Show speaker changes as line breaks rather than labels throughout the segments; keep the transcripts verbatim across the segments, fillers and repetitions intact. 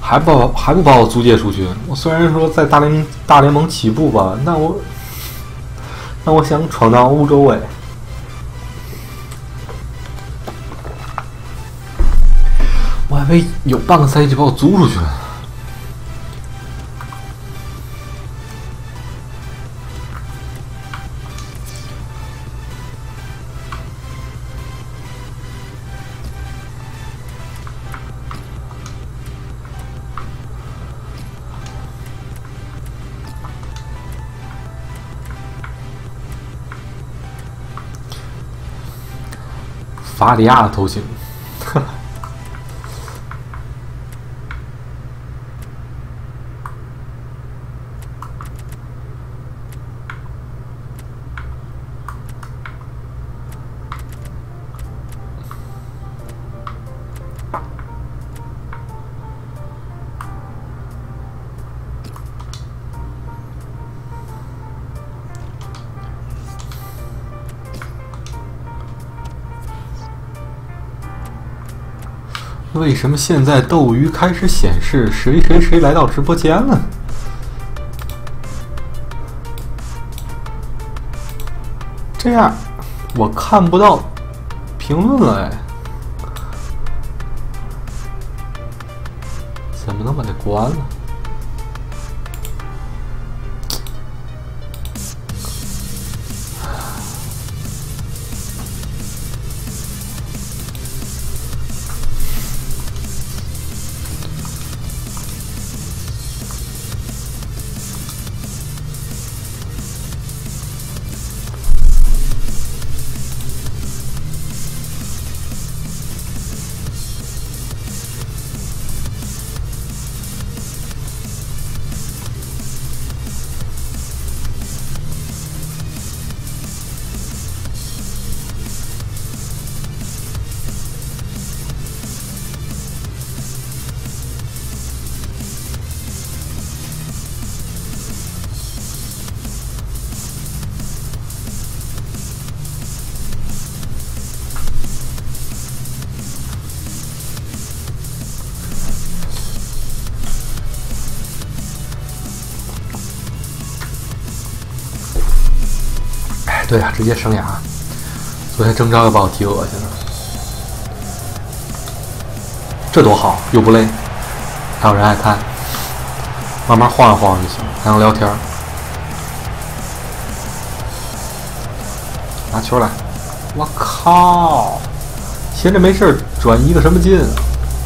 还把还不把我租借出去？我虽然说在大联大联盟起步吧，那我那我想闯荡欧洲哎，我还以为有半个赛季就把我租出去了。法里亚的头型，为什么现在斗鱼开始显示谁谁谁来到直播间了？这样我看不到评论了哎，怎么能把它关了？对呀、啊，直接生涯。昨天征召又把我提恶心了，这多好，又不累，还有人爱看，慢慢晃一晃就行，还能聊天。拿球来，我靠！闲着没事转移个什么劲啊？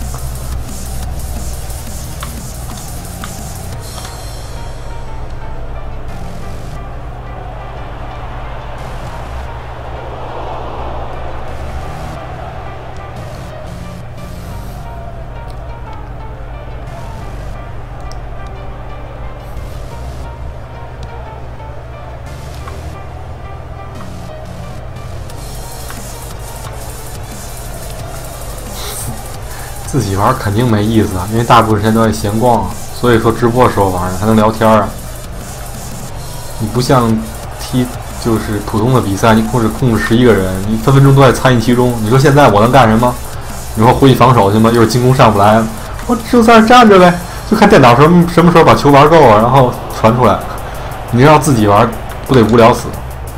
自己玩肯定没意思啊，因为大部分时间都在闲逛啊，所以说直播的时候玩还能聊天啊。你不像踢就是普通的比赛，你控制控制十一个人，你分分钟都在参与其中。你说现在我能干什么？你说回去防守去吗？一会儿进攻上不来，我就在这站着呗，就看电脑什么什么时候把球玩够了，然后传出来。你让自己玩不得无聊死？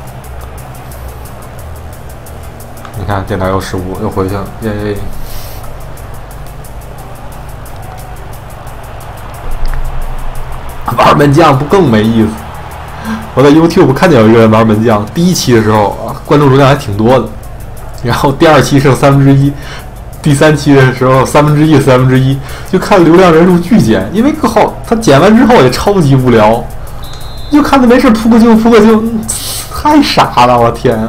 你看电脑又失误，又回去了，耶！玩门将不更没意思？我在 YouTube 看见有一个人玩门将，第一期的时候啊，关注流量还挺多的，然后第二期剩三分之一，第三期的时候三分之一三分之一，就看流量人数巨减，因为后他剪完之后也超级无聊，就看着没事扑个救扑个救，太傻了，我天！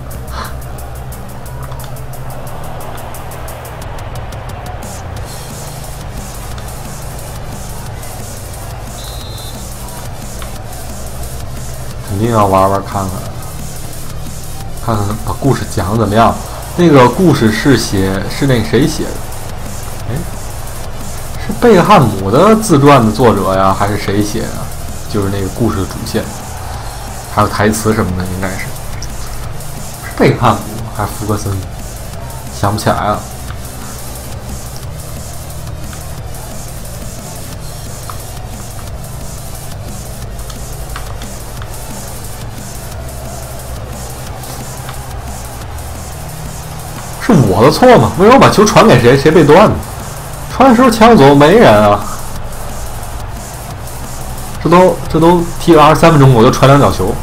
肯定要玩玩看看，看看把故事讲的怎么样。那个故事是写是那谁写的？哎，是贝克汉姆的自传的作者呀，还是谁写的？就是那个故事的主线，还有台词什么的，应该是是贝克汉姆还是福格森？想不起来了。 是我的错吗？为什么把球传给谁，谁被断呢？传的时候前后左右没人啊！这都这都踢了二十三分钟，我就传两脚球。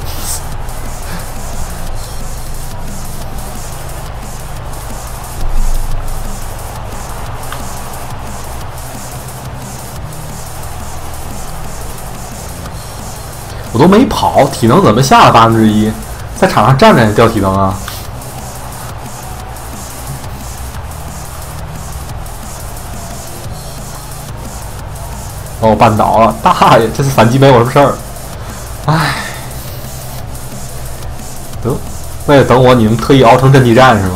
我都没跑，体能怎么下了八分之一？在场上站着也掉体能啊！把我绊倒了，大爷！这次反击没我什么事儿。唉，得，为了等我，你们特意熬成阵地战是吗？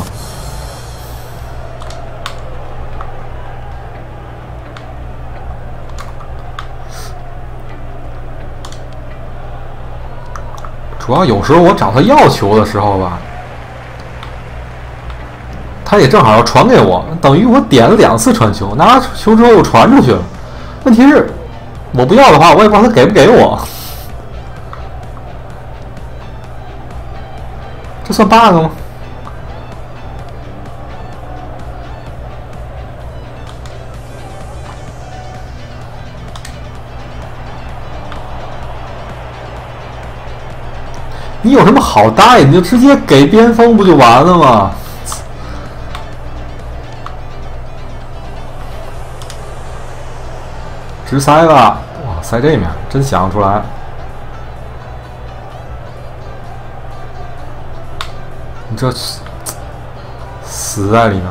主要有时候我找他要球的时候吧，他也正好要传给我，等于我点了两次传球，拿球之后又传出去了。问题是，我不要的话，我也不知道他给不给我。这算 bug 吗？你有什么好答应？你就直接给边锋不就完了吗？直塞吧！哇，塞这面真想不出来。你这死在里面。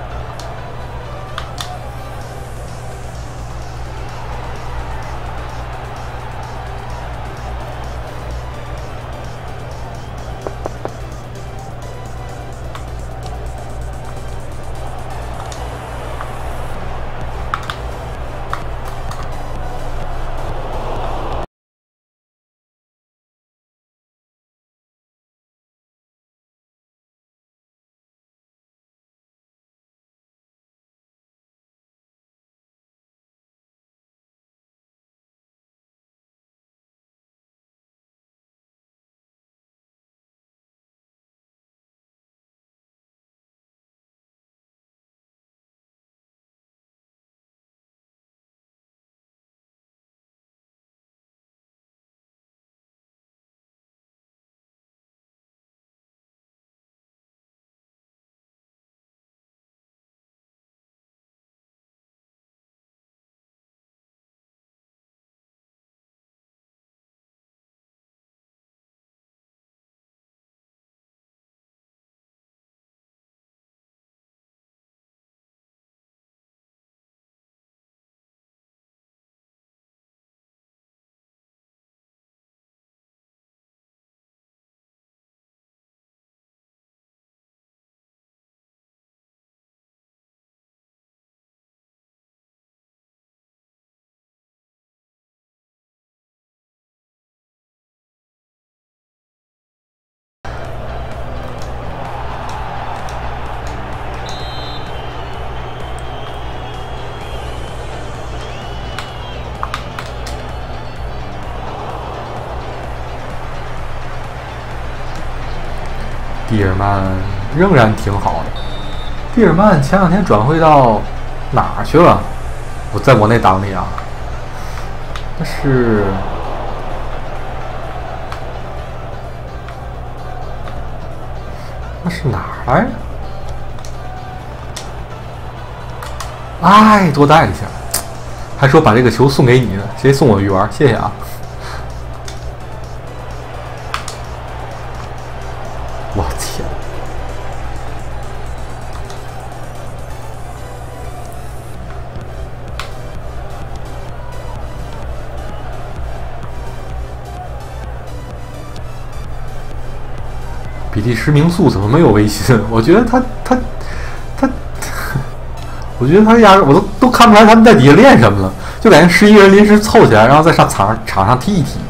蒂尔曼仍然挺好的。蒂尔曼前两天转会到哪儿去了？我在我那档里啊，那是那是哪儿来着？哎，多带了一下，还说把这个球送给你呢，直接送我鱼丸，谢谢啊。我天！比利时名宿怎么没有微信？我觉得他他他，我觉得他压根我都都看不出来他们在底下练什么了，就感觉十一个人临时凑起来，然后在上场场上踢一踢。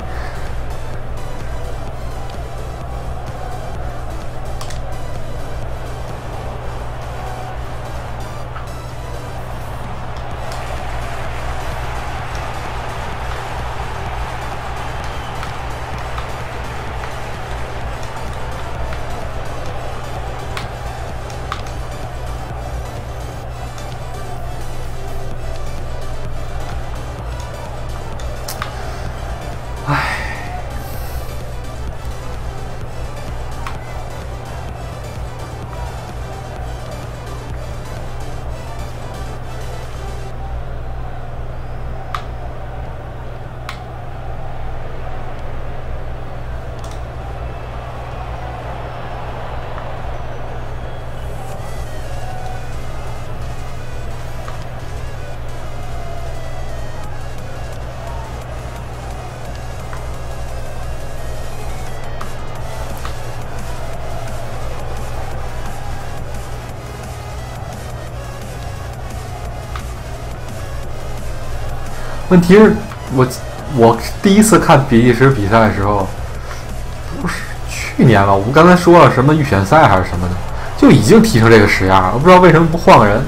问题是，我我第一次看比利时比赛的时候，不是去年了。我们刚才说了什么预选赛还是什么的，就已经踢成这个屎样了。我不知道为什么不换个人。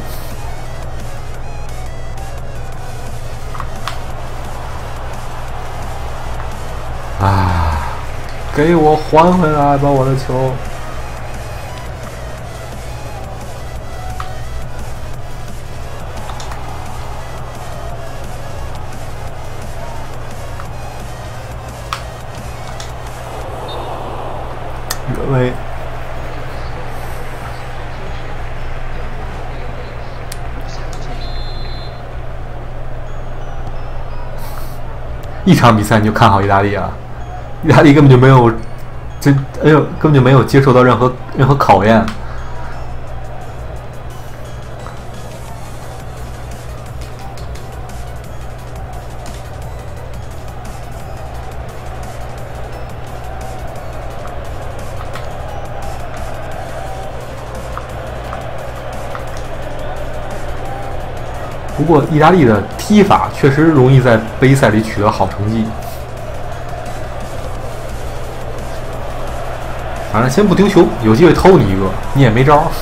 啊！给我还回来吧，我的球！越位。一场比赛你就看好意大利啊？意大利根本就没有，这哎呦，根本就没有接受到任何任何考验。不过，意大利的踢法确实容易在杯赛里取得好成绩。反正先不丢球，有机会偷你一个，你也没招。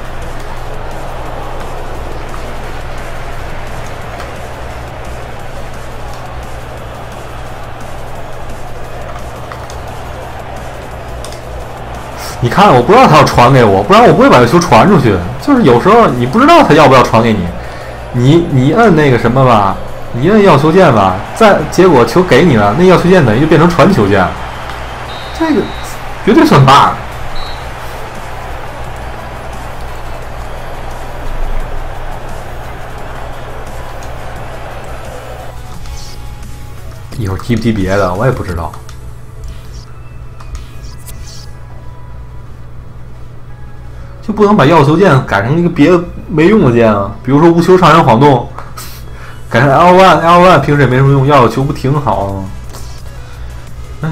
你看，我不知道他要传给我，不然我不会把这球传出去。就是有时候你不知道他要不要传给你。你你摁那个什么吧，你摁要球键吧，再结果球给你了，那要球键等于就变成传球键，这个绝对算 bug。一会儿踢不踢别的，我也不知道。就不能把要球键改成一个别的没用的键啊？比如说无球上扬晃动，改成 L 一 L 一，平时也没什么用，要有球不挺好吗？唉。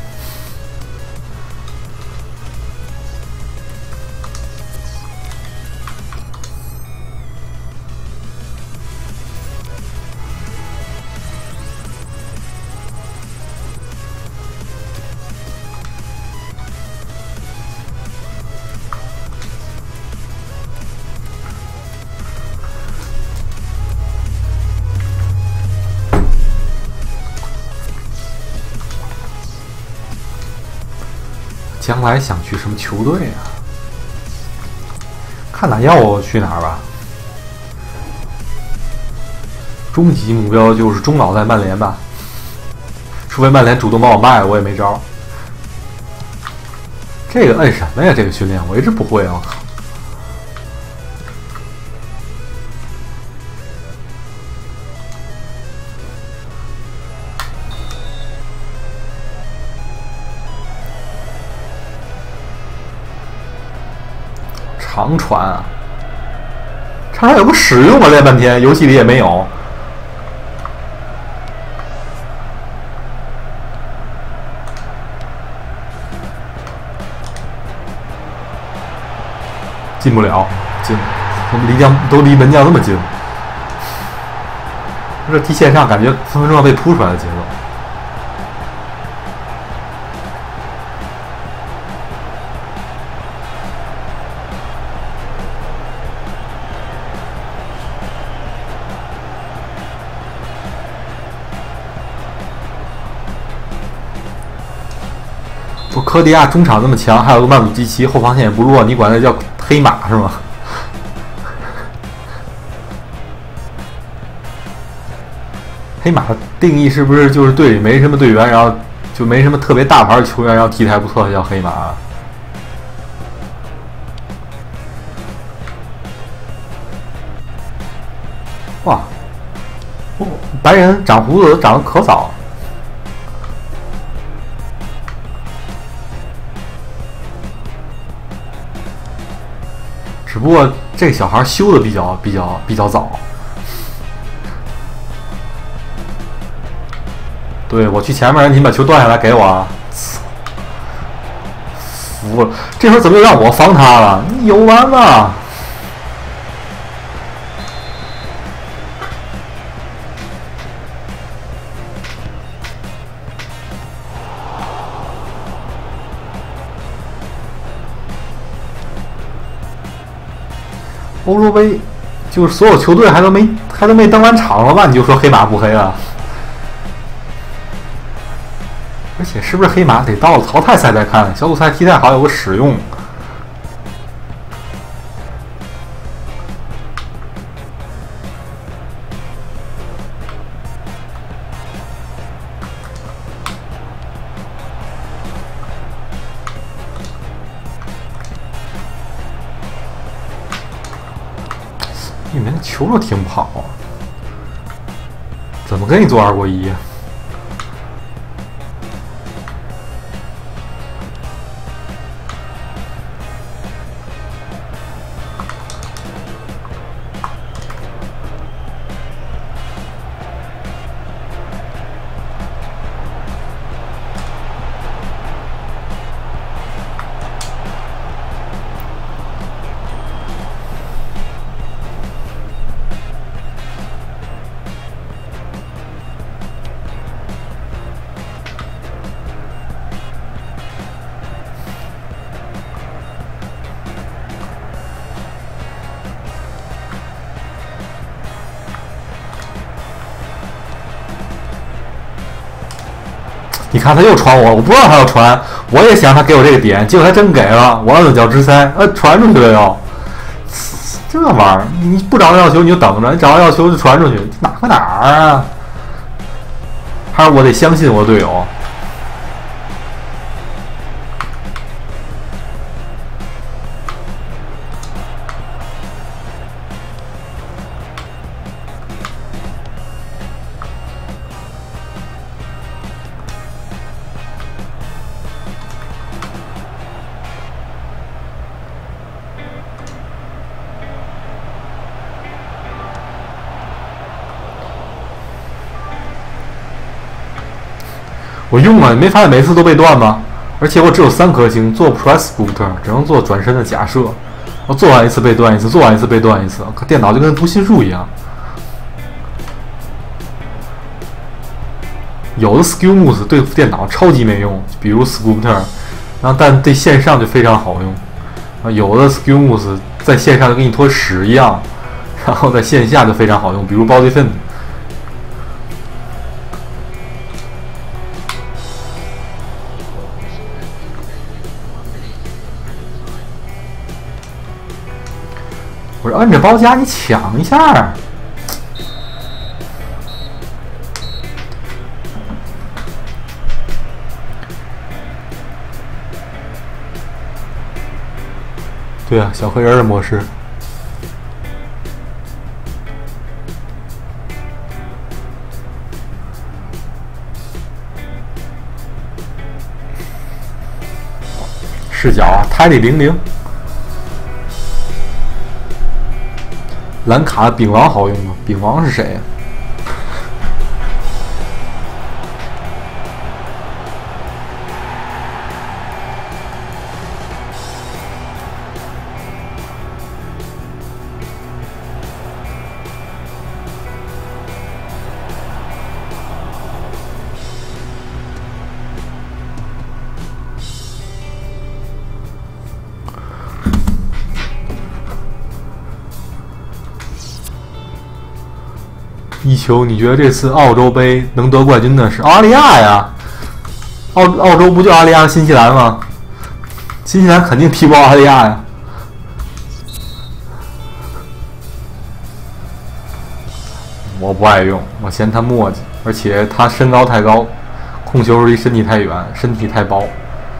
将来想去什么球队啊？看哪要我去哪儿吧。终极目标就是终老在曼联吧，除非曼联主动把我卖了，我也没招。这个摁什么呀？这个训练我一直不会啊！我靠。长传啊，长传有个使用啊，练半天，游戏里也没有。进不了，进，我们离将都离门将那么近，这踢线上感觉分分钟要被扑出来的节奏。科迪亚中场那么强，还有个曼鲁基奇，后防线也不弱，你管他叫黑马是吗？黑马的定义是不是就是队里没什么队员，然后就没什么特别大牌的球员，然后踢得还不错，叫黑马？哇，白人长胡子长得可早。只不过这个小孩修的比较比较比较早。对，我去前面，你把球断下来给我啊！服了，这会儿怎么又让我防他了？你有完了！ 欧洲杯就是所有球队还都没还都没登完场了吧，你就说黑马不黑了？而且是不是黑马得到淘汰赛再看？小组赛踢太好有个使用。你们球都停不好啊！怎么给你做二过一？你看他又传我，我不知道他要传，我也想他给我这个点，结果他真给了，我摁脚直塞，呃，传出去了又。这玩意儿，你不找要求你就等着，你找到要求就传出去，哪和哪儿啊？还是我得相信我队友。我用了，你没发现每次都被断吗？而且我只有三颗星，做不出来 scooter， 只能做转身的假设。我做完一次被断一次，做完一次被断一次，可电脑就跟读心术一样。有的 skill moves 对付电脑超级没用，比如 scooter， 然后但对线上就非常好用。啊，有的 skill moves 在线上就跟你拖屎一样，然后在线下就非常好用，比如 body fin。我说摁着包夹，你抢一下。对啊，小黑人的模式。视角啊，台里零零。蓝卡丙王好用吗？丙王是谁呀、啊？一球，你觉得这次澳洲杯能得冠军的是澳大利亚呀？澳澳洲不就澳大利亚、新西兰吗？新西兰肯定踢不过澳大利亚呀。我不爱用，我嫌他磨叽，而且他身高太高，控球离身体太远，身体太薄。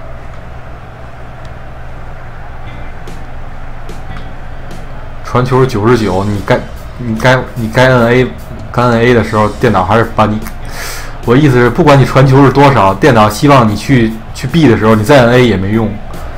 传球是九十九，你该你该你该摁 A。刚按 A 的时候，电脑还是把你。我意思是，不管你传球是多少，电脑希望你去去 B 的时候，你再按 A 也没用。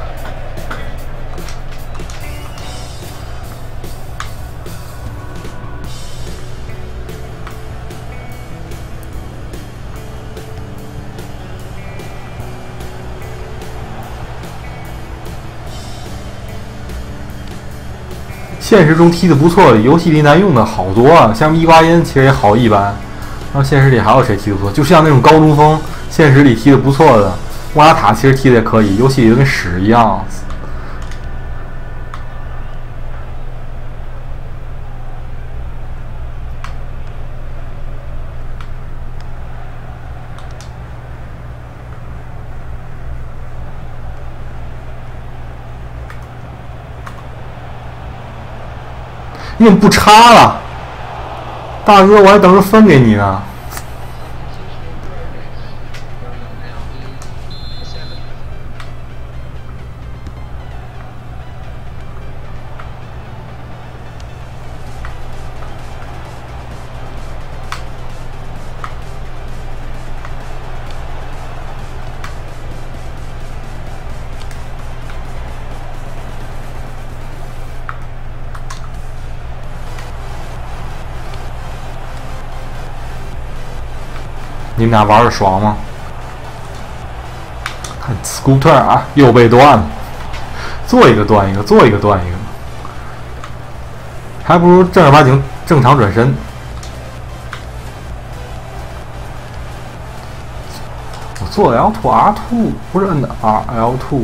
现实中踢得不错，游戏里难用的好多啊，像伊瓜因其实也好一般。然后现实里还有谁踢得不错？就像那种高中锋，现实里踢得不错的，莫拉塔其实踢得也可以，游戏里就跟屎一样。 你怎么不插了？大哥，我还等着分给你呢。你们俩玩的爽吗？看 scooter 啊，又被断了，做一个断一个，做一个断一个，还不如正儿八经正常转身。我做 L 二 R 二，不是摁的 R L 二。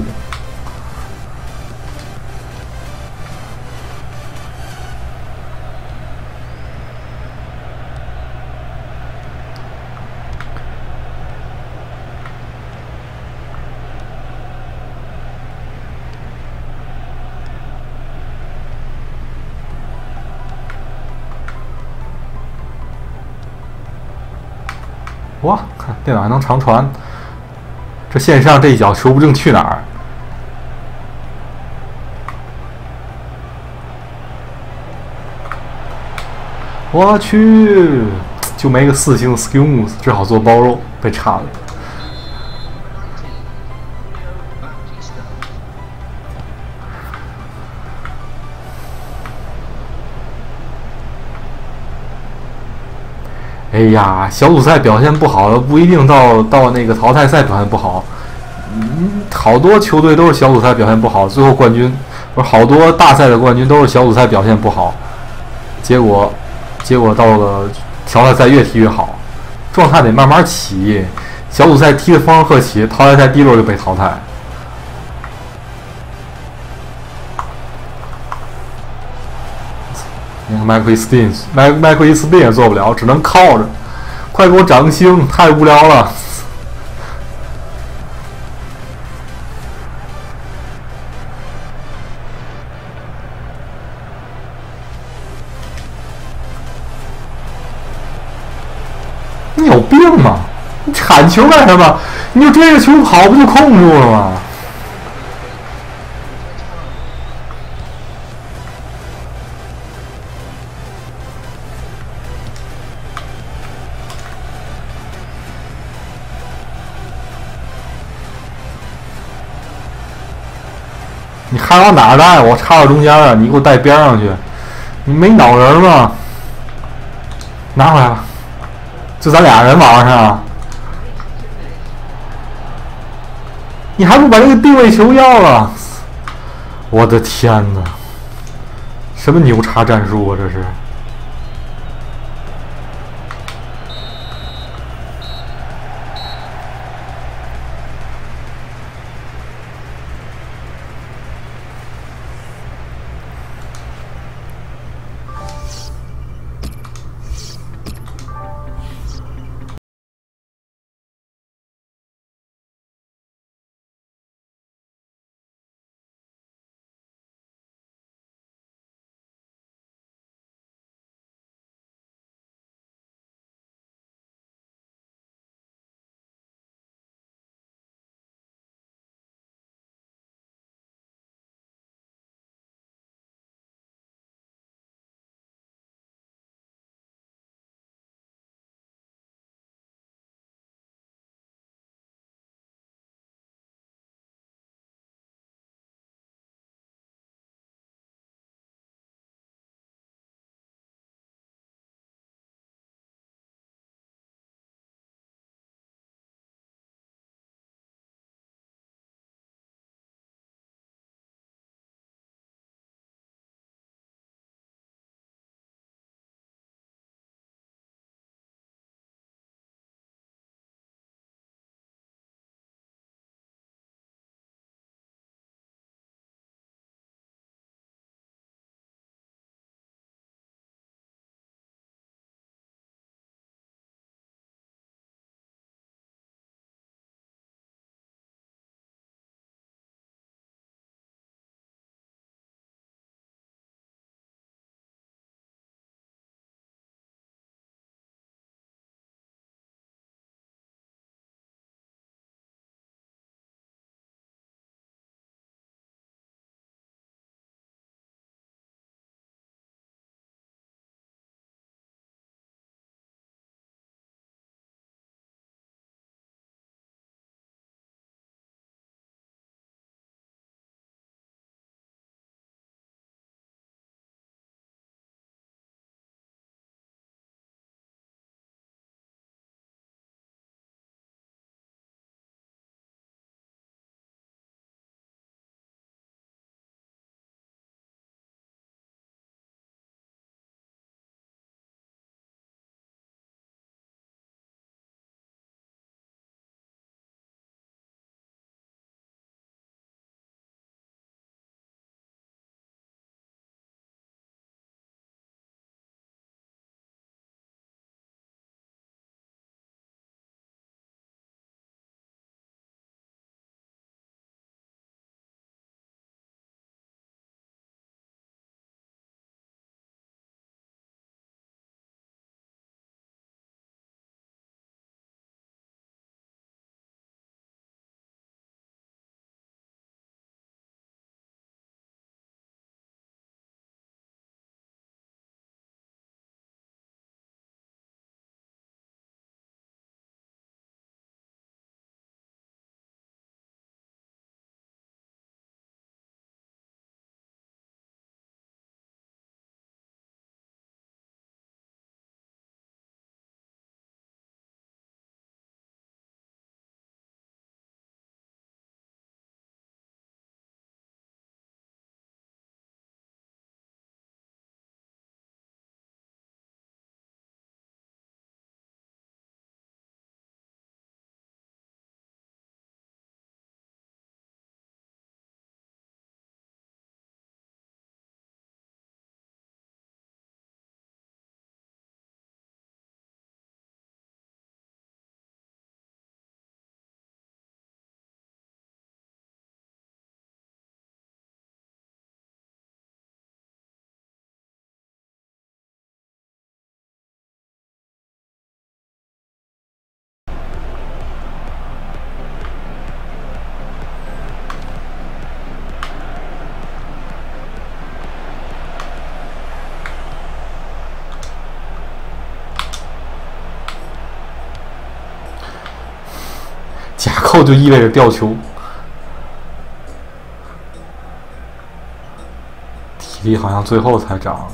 哇，看电脑还能长传，这线上这一脚球不定去哪儿。我去，就没个四星 skill moves， 只好做包肉，被插了。哎呀，小组赛表现不好的不一定到到那个淘汰赛表现不好，嗯，好多球队都是小组赛表现不好，最后冠军不是好多大赛的冠军都是小组赛表现不好，结果结果到了淘汰赛越踢越好，状态得慢慢起，小组赛踢得风生鹤起，淘汰赛第一轮就被淘汰。你看麦克伊斯汀，麦麦克伊斯汀也做不了，只能靠着。快给我涨星，太无聊了。你有病吗？你铲球干什么？你就追着球跑，不就控住了吗？你还往哪儿带？我插到中间啊！你给我带边上去！你没脑仁吗？拿回来吧，就咱俩人玩上。你还不把这个定位球要了？我的天哪！什么牛叉战术啊，这是！ 后就意味着掉球。体力好像最后才长，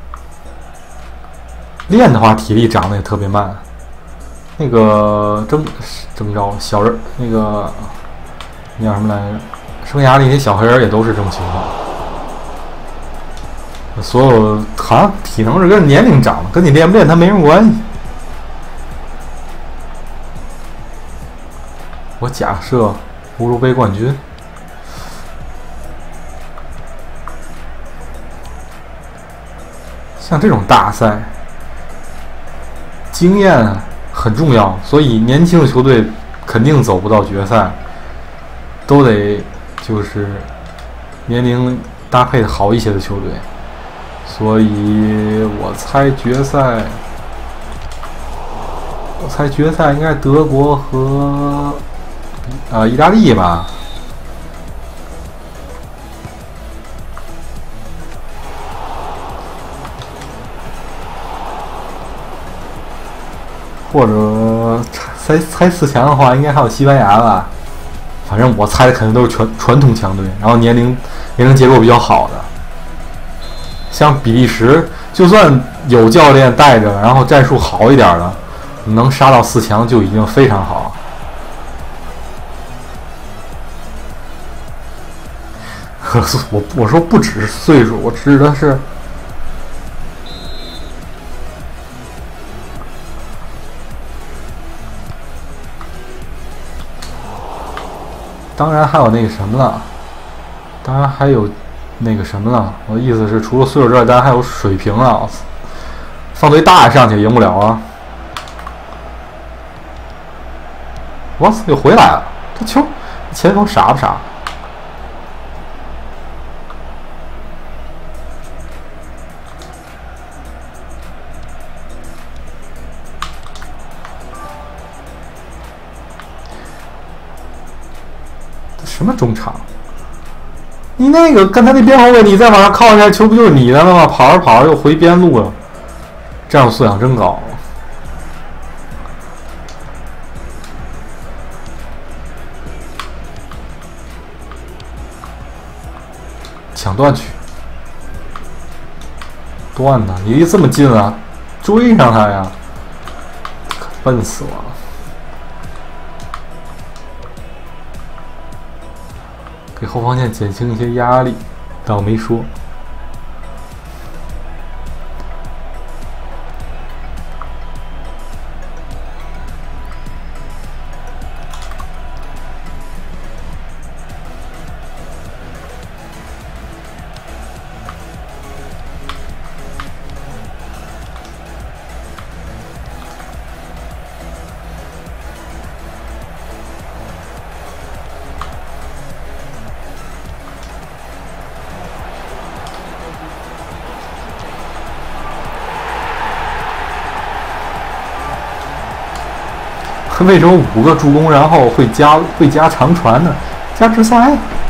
练的话体力长得也特别慢。那个征征召小人，那个那叫什么来着？生涯那些小黑人也都是这种情况。所有好像体能是跟年龄长的，跟你练不练它没什么关系。我假设欧洲杯冠军，像这种大赛，经验很重要，所以年轻的球队肯定走不到决赛，都得就是年龄搭配的好一些的球队。所以我猜决赛，我猜决赛应该是德国和呃意大利吧。或者猜猜四强的话，应该还有西班牙吧。反正我猜的肯定都是传传统强队，然后年龄年龄结构比较好的。像比利时，就算有教练带着，然后战术好一点的，能杀到四强就已经非常好。我我说不只是岁数，我指的是。当然还有那个什么了，当然还有那个什么了。我的意思是，除了岁数之外，当然还有水平啊。放队大上去赢不了啊！哇塞，又回来了！这球，前锋傻不傻？什么中场？你那个刚才那边后卫，你再往上靠一下，球不就是你的了吗？跑着跑着又回边路了，战术素养真高。抢断去，断呢？你离这么近啊，追上他呀！笨死我了。给后防线减轻一些压力，但我没说。为什么五个助攻然后会加会加长传呢？加直塞，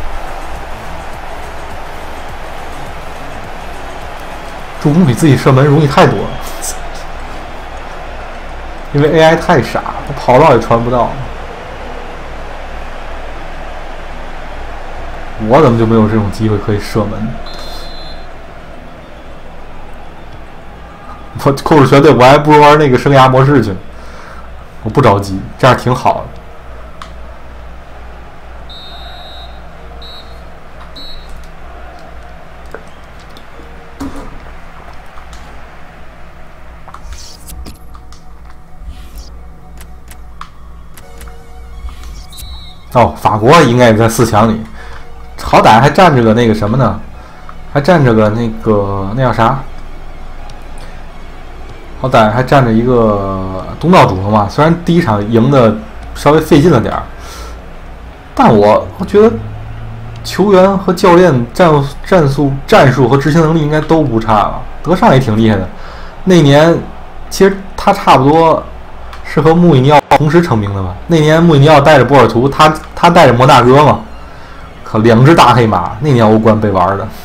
助攻比自己射门容易太多了，因为 A I 太傻，他跑道也传不到。我怎么就没有这种机会可以射门？我控制全队，我还不如玩那个生涯模式去。我不着急，这样挺好的。哦，法国应该也在四强里，好歹还站着个那个什么呢？还站着个那个那叫啥？好歹还站着一个东道主嘛，虽然第一场赢的稍微费劲了点儿，但我我觉得球员和教练战战术战术和执行能力应该都不差吧。德尚也挺厉害的，那年其实他差不多是和穆里尼奥同时成名的吧。那年穆里尼奥带着波尔图，他他带着摩纳哥嘛，靠，两只大黑马，那年欧冠被玩的。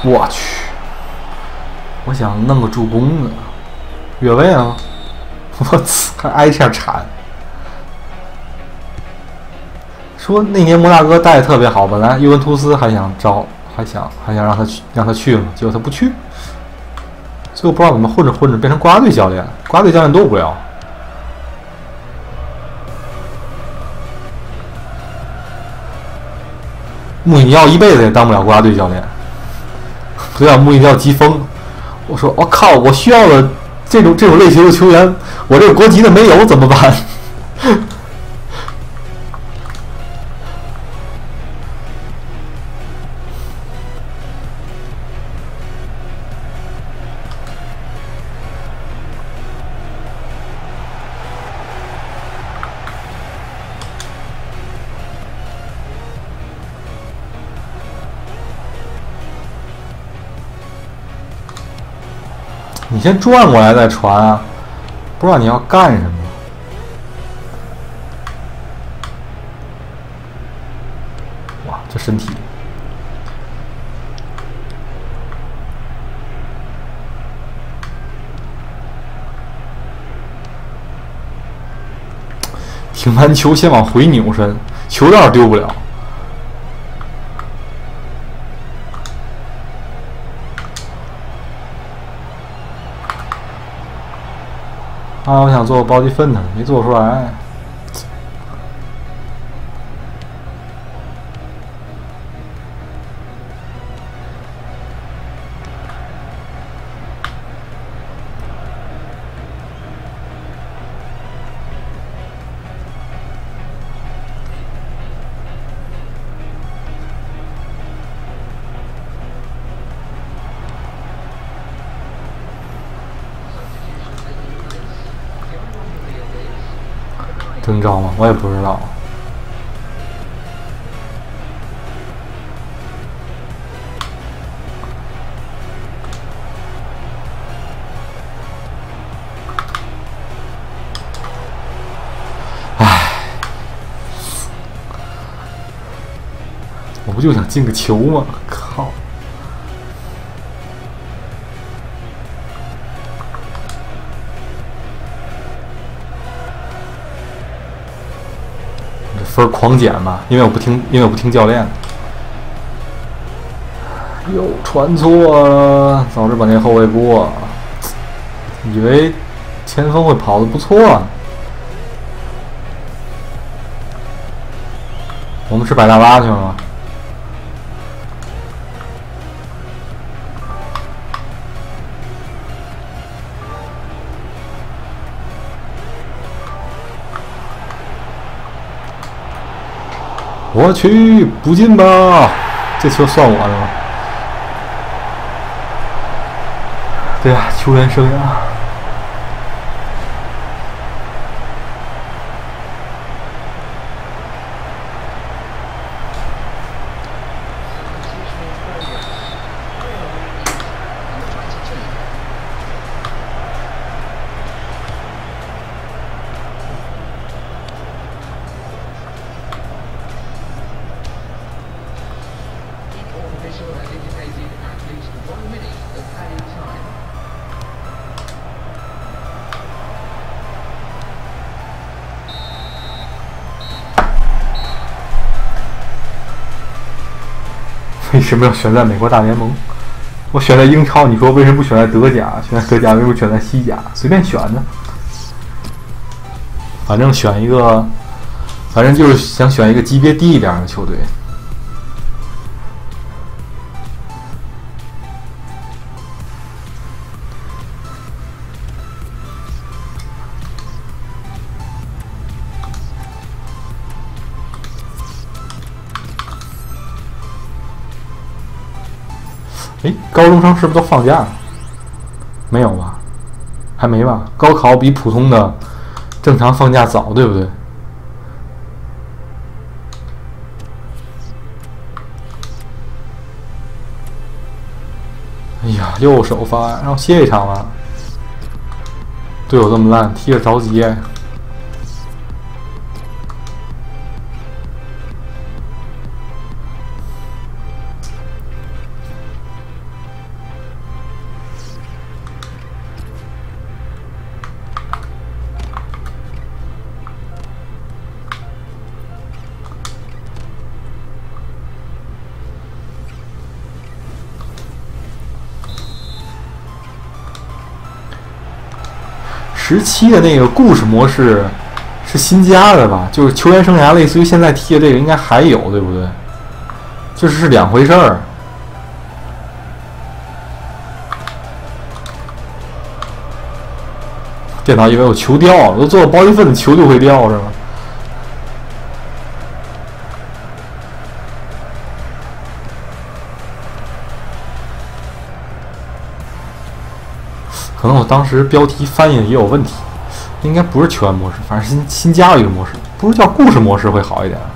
我去！我想弄个助攻呢，越位了吗？我操，还挨这样铲。说那年摩纳哥带的特别好，本来尤文图斯还想招，还想还想让他去让他去嘛，结果他不去。最后不知道怎么混着混着变成国家队教练，国家队教练多无聊。穆里尼奥一辈子也当不了国家队教练，不要穆里尼奥急疯。我说我、哦、靠，我需要的这种这种类型的球员，我这个国籍的没有怎么办？你先转过来再传啊！不知道你要干什么。哇，这身体！停完球先往回扭身，球倒是丢不了。啊！我想做个包机分的，没做出来。征召吗？我也不知道。唉，我不就想进个球吗？靠！分狂减吧，因为我不听，因为我不听教练。又传错了，早知把那后卫过，以为前锋会跑得不错啊。我们是摆大巴去了吗？我去，不进吧！这球算我的吗？对呀、啊，球员生涯。为什么要选在美国大联盟？我选在英超，你说为什么不选在德甲？选在德甲为什么选在西甲？随便选的，反正选一个，反正就是想选一个级别低一点的球队。哎，高中生是不是都放假了？没有吧？还没吧？高考比普通的正常放假早，对不对？哎呀，又首发，然后歇一场吧。队友这么烂，踢着着急。 十七的那个故事模式是新加的吧？就是球员生涯类似于现在踢的这个应该还有，对不对？就是是两回事儿。电脑以为我球掉了，都做到包一份，球就会掉是吗？可能我当时标题翻译也有问题，应该不是球员模式，反正新新加了一个模式，不是叫故事模式会好一点。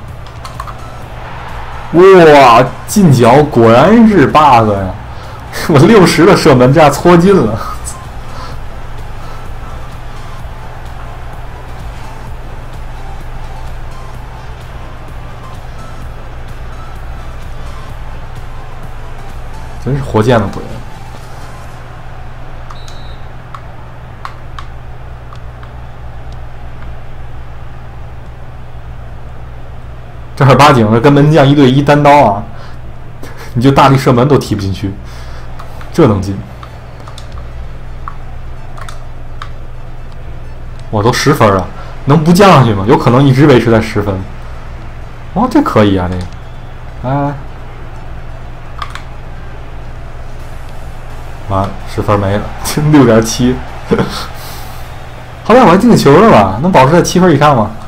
哇，进角果然是 bug 呀！我六十的射门这样搓进了。真是火箭的鬼！正儿八经的跟门将一对一单刀啊，你就大力射门都踢不进去，这能进？我都十分了，能不降上去吗？有可能一直维持在十分。哦，这可以啊，这个，来来来。完，十分没了，六点七。好歹我还进球了吧？能保持在七分以上吗？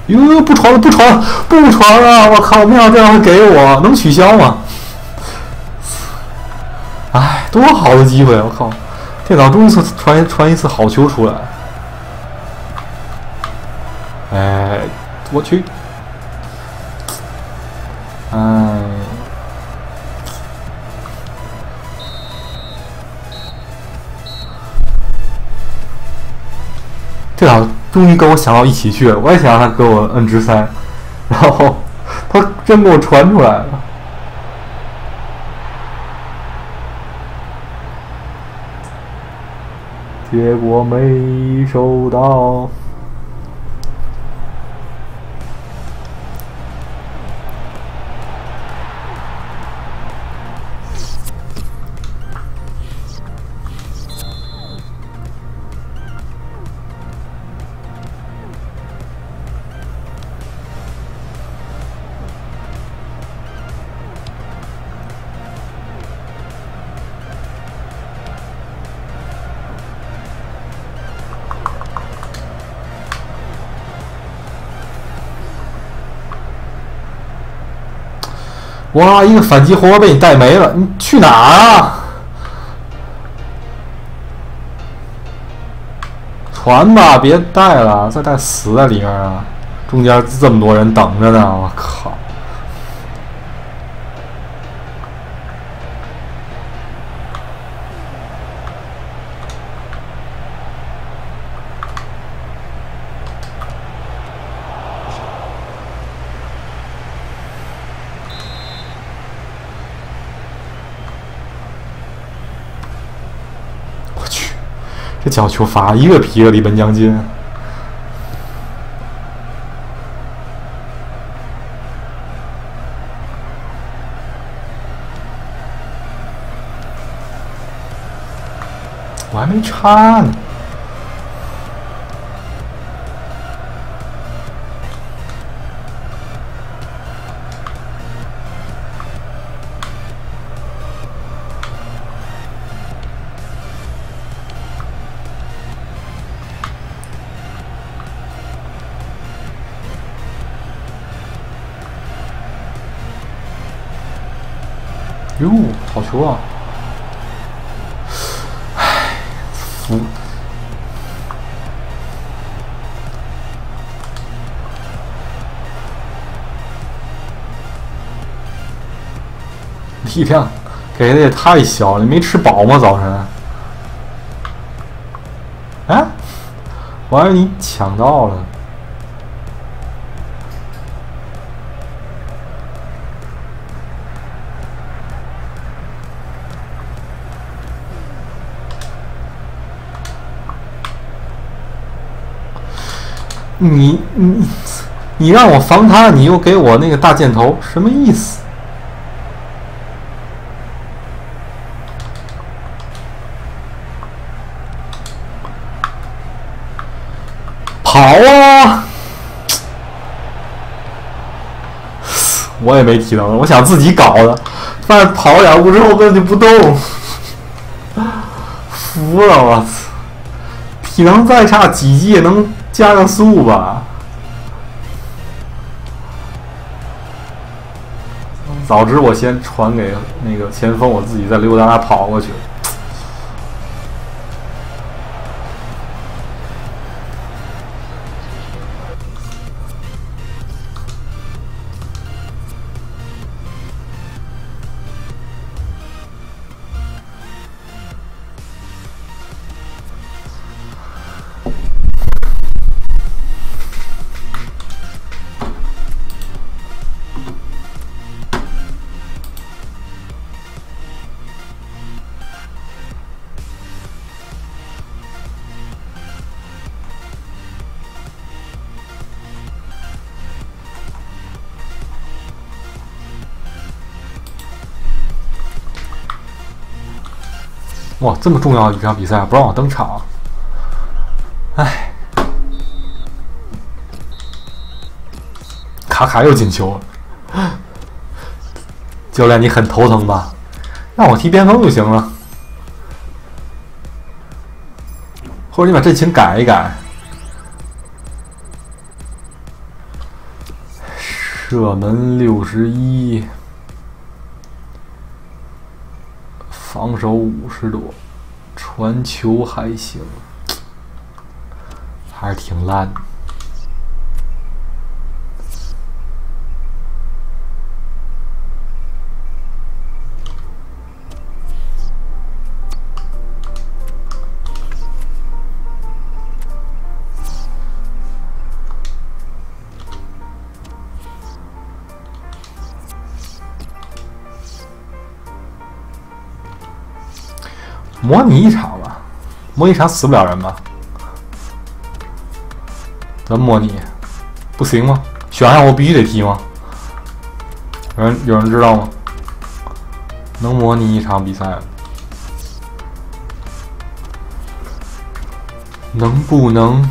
哟，不传了，不传了，不传了！我靠，没想到这样会给我，能取消吗？哎，多好的机会！我靠，电脑终于传传一次好球出来。哎，我去！哎，电脑终于跟我想到一起去了，我也想让他给我摁直塞，然后他真给我传出来了。结果没收到。哇！一个反击活被你带没了，你去哪儿啊？传吧，别带了，再带死在里面啊！中间这么多人等着呢，我靠！这角球罚一个比一个离本将近。我还没插呢。哟，好球啊！唉，服。力量给的也太小了，你没吃饱吗？早晨？哎，我还以为你抢到了。你你你让我防他，你又给我那个大箭头，什么意思？跑啊！我也没体能，我想自己搞的，发现跑两步之后根本就不动，服了我操！体能再差几级也能加个速吧？早知我先传给那个前锋，我自己再溜达达跑过去。哇，这么重要的一场比赛不让我登场，唉，卡卡又进球了，教练你很头疼吧？让我踢边锋就行了，或者你把阵型改一改。 射门六十一，防守五十多，传球还行，还是挺烂的。模拟一场吧，模拟一场死不了人吧？怎么模拟？不行吗？选项我必须得踢吗？有人有人知道吗？能模拟一场比赛吗？能不能？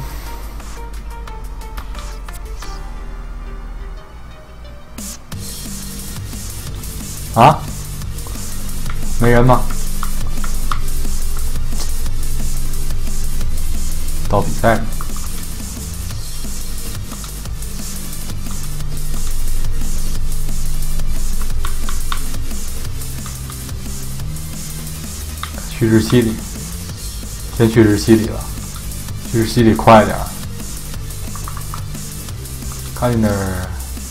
啊？没人吗？到比赛了，去日期里，先去日期里了，去日期里快点儿，看见那儿。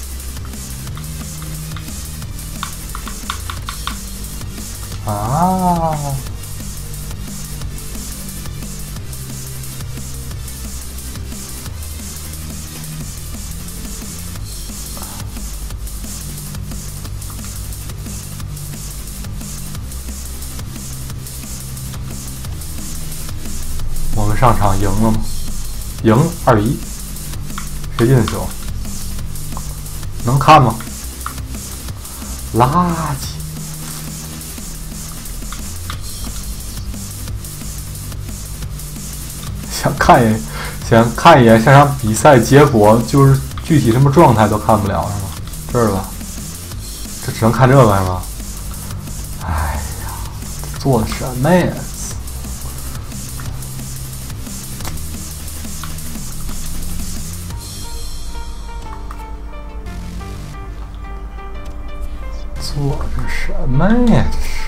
啊！我们上场赢了吗？赢二比一，谁进的球？能看吗？垃圾！想看一眼，想看一眼下场比赛结果，就是具体什么状态都看不了是吗？这儿吧，这只能看这个是吗？哎呀，做什么呀？做着什么呀？这是，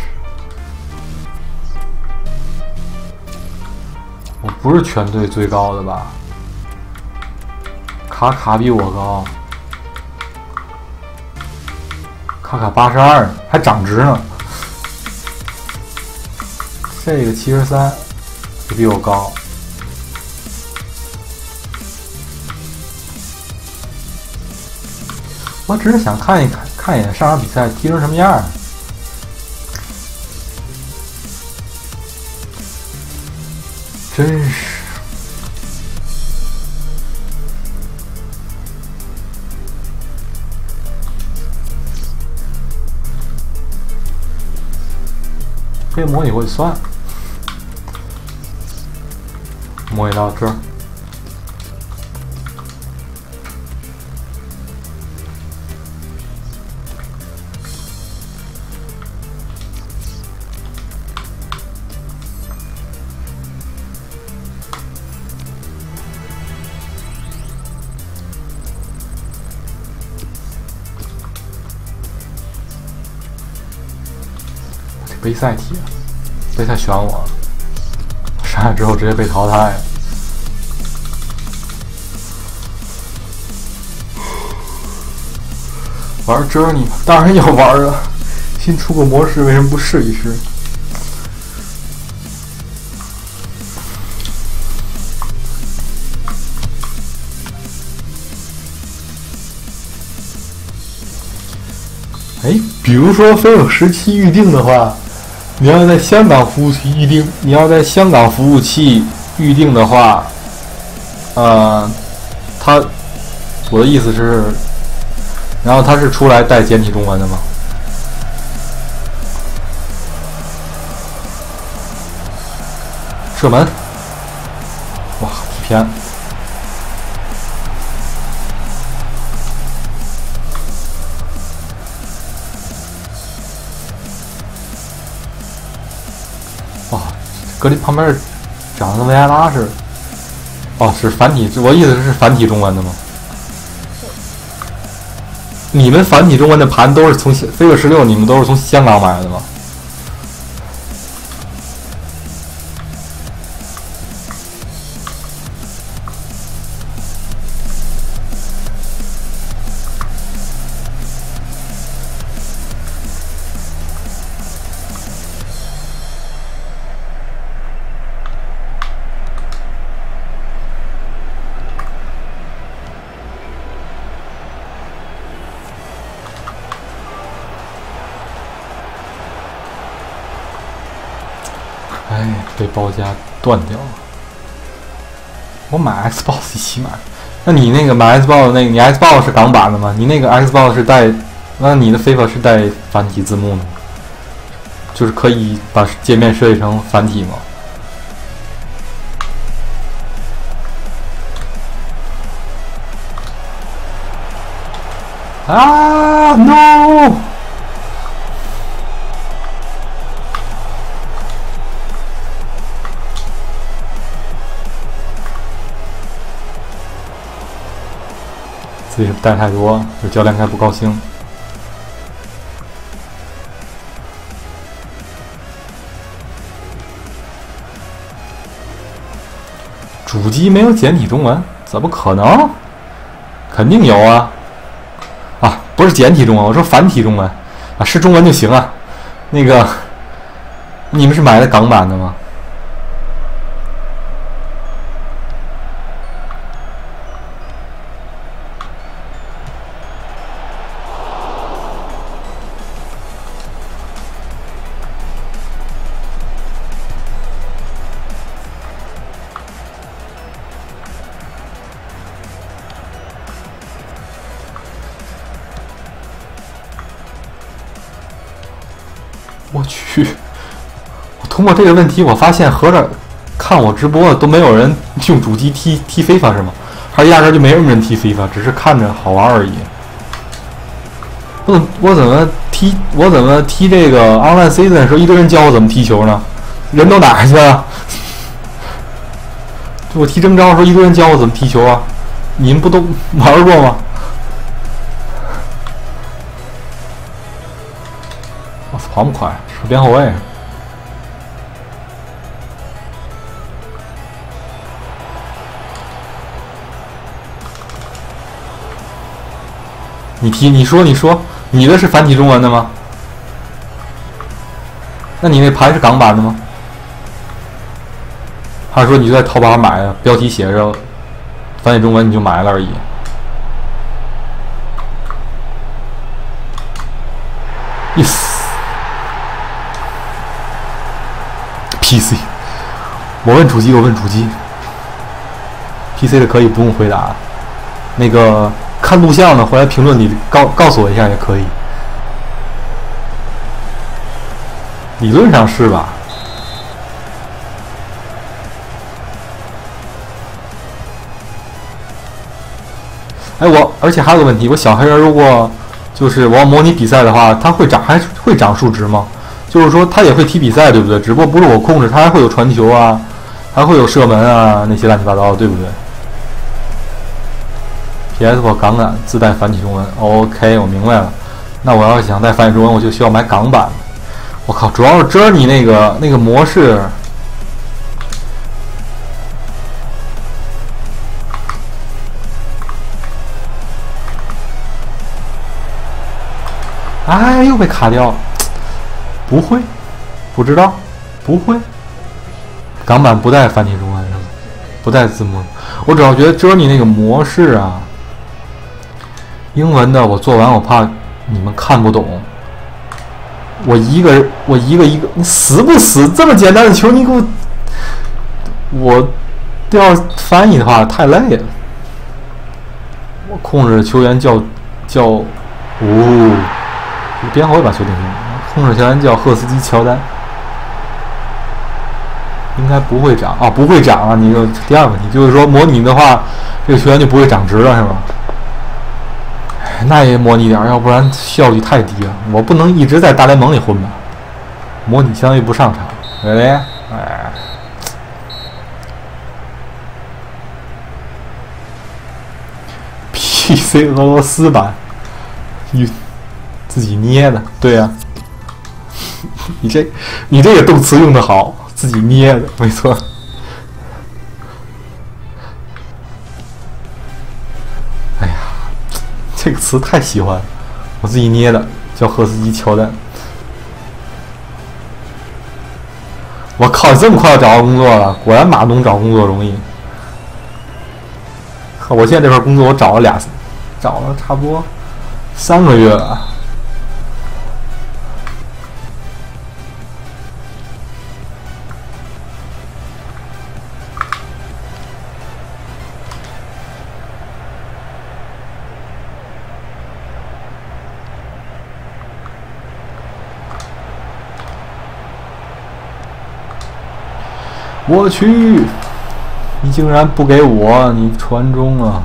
我不是全队最高的吧？卡卡比我高，卡卡八十二，还涨值呢。这个七十三也比我高。我只是想看一看。看一眼上场比赛踢成什么样，真是可以模拟过去算了，模拟到这儿。杯赛踢了，杯赛选我，上来之后直接被淘汰了。玩 Journey 当然要玩啊，新出个模式为什么不试一试？哎，比如说非有时期预定的话。你要在香港服务器预定，你要在香港服务器预定的话，呃，他，我的意思是，然后他是出来带简体中文的吗？射门，哇，踢偏。哇，隔离旁边长得跟维埃拉似的。哦，是繁体，我意思是繁体中文的吗？ 你们繁体中文的盘都是从 FIFA 十六，你们都是从香港买的吗？哎，被包夹断掉了。我买 Xbox 一起买，那你那个买 Xbox 那个，你 Xbox 是港版的吗？你那个 Xbox 是带，那你的 FIFA 是带繁体字幕吗？就是可以把界面设计成繁体吗？啊 ，no！自己是带太多，这教练应该不高兴。主机没有简体中文，怎么可能？肯定有啊！啊，不是简体中文，我说繁体中文啊，是中文就行啊。那个，你们是买的港版的吗？我去！我通过这个问题，我发现合着看我直播的都没有人用主机踢踢FIFA是吗？还是压根就没什么人踢FIFA，只是看着好玩而已。我怎我怎么踢我怎么踢这个 Online Season 的时候，一堆人教我怎么踢球呢？人都哪儿去了？我踢征召的时候，一堆人教我怎么踢球啊？你们不都玩过吗？我操，跑那么快，是边后卫。你踢，你说，你说，你的是繁体中文的吗？那你那盘是港版的吗？还是说你就在淘宝上买的，标题写着繁体中文你就买了而已？Yes。P C， 我问主机，我问主机 ，P C 的可以不用回答。那个看录像的，回来评论里告告诉我一下也可以。理论上是吧？哎，我而且还有个问题，我小黑人如果就是我要模拟比赛的话，它会长还会长数值吗？就是说他也会踢比赛，对不对？只不过不是我控制，他还会有传球啊，还会有射门啊，那些乱七八糟的，对不对 ？P S 四港版自带繁体中文 ，OK， 我明白了。那我要想带繁体中文，我就需要买港版。我靠，主要是这你那个那个模式，哎，又被卡掉了。不会，不知道，不会。港版不带繁体中文是吗？不带字幕。我主要觉得 Journey 那个模式啊，英文的我做完我怕你们看不懂。我一个我一个一个，你死不死？这么简单的球你给我，我要是翻译的话太累了。我控制球员叫叫，哦，边后卫把球顶进。控制球员叫赫斯基·乔丹，应该不会涨啊，不会涨啊！你就第二个问题就是说，模拟的话，这个球员就不会涨值了，是吧？那也模拟点，要不然效率太低了。我不能一直在大联盟里混吧？模拟相当于不上场，对不对？哎 ，P C 俄罗斯版你自己捏的，对呀、啊。你这你这个动词用的好，自己捏的，没错。哎呀，这个词太喜欢，我自己捏的，叫赫斯基乔丹。我靠，这么快就找到工作了，果然码农找工作容易。我现在这份工作我找了俩，找了差不多三个月了。我去！你竟然不给我，你传中了。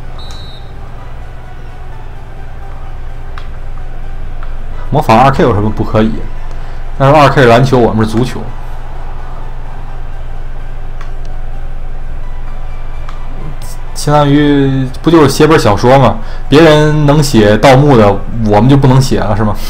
模仿二 K 有什么不可以？但是二 K 是篮球，我们是足球。相当于不就是写本小说吗？别人能写盗墓的，我们就不能写了，是吗？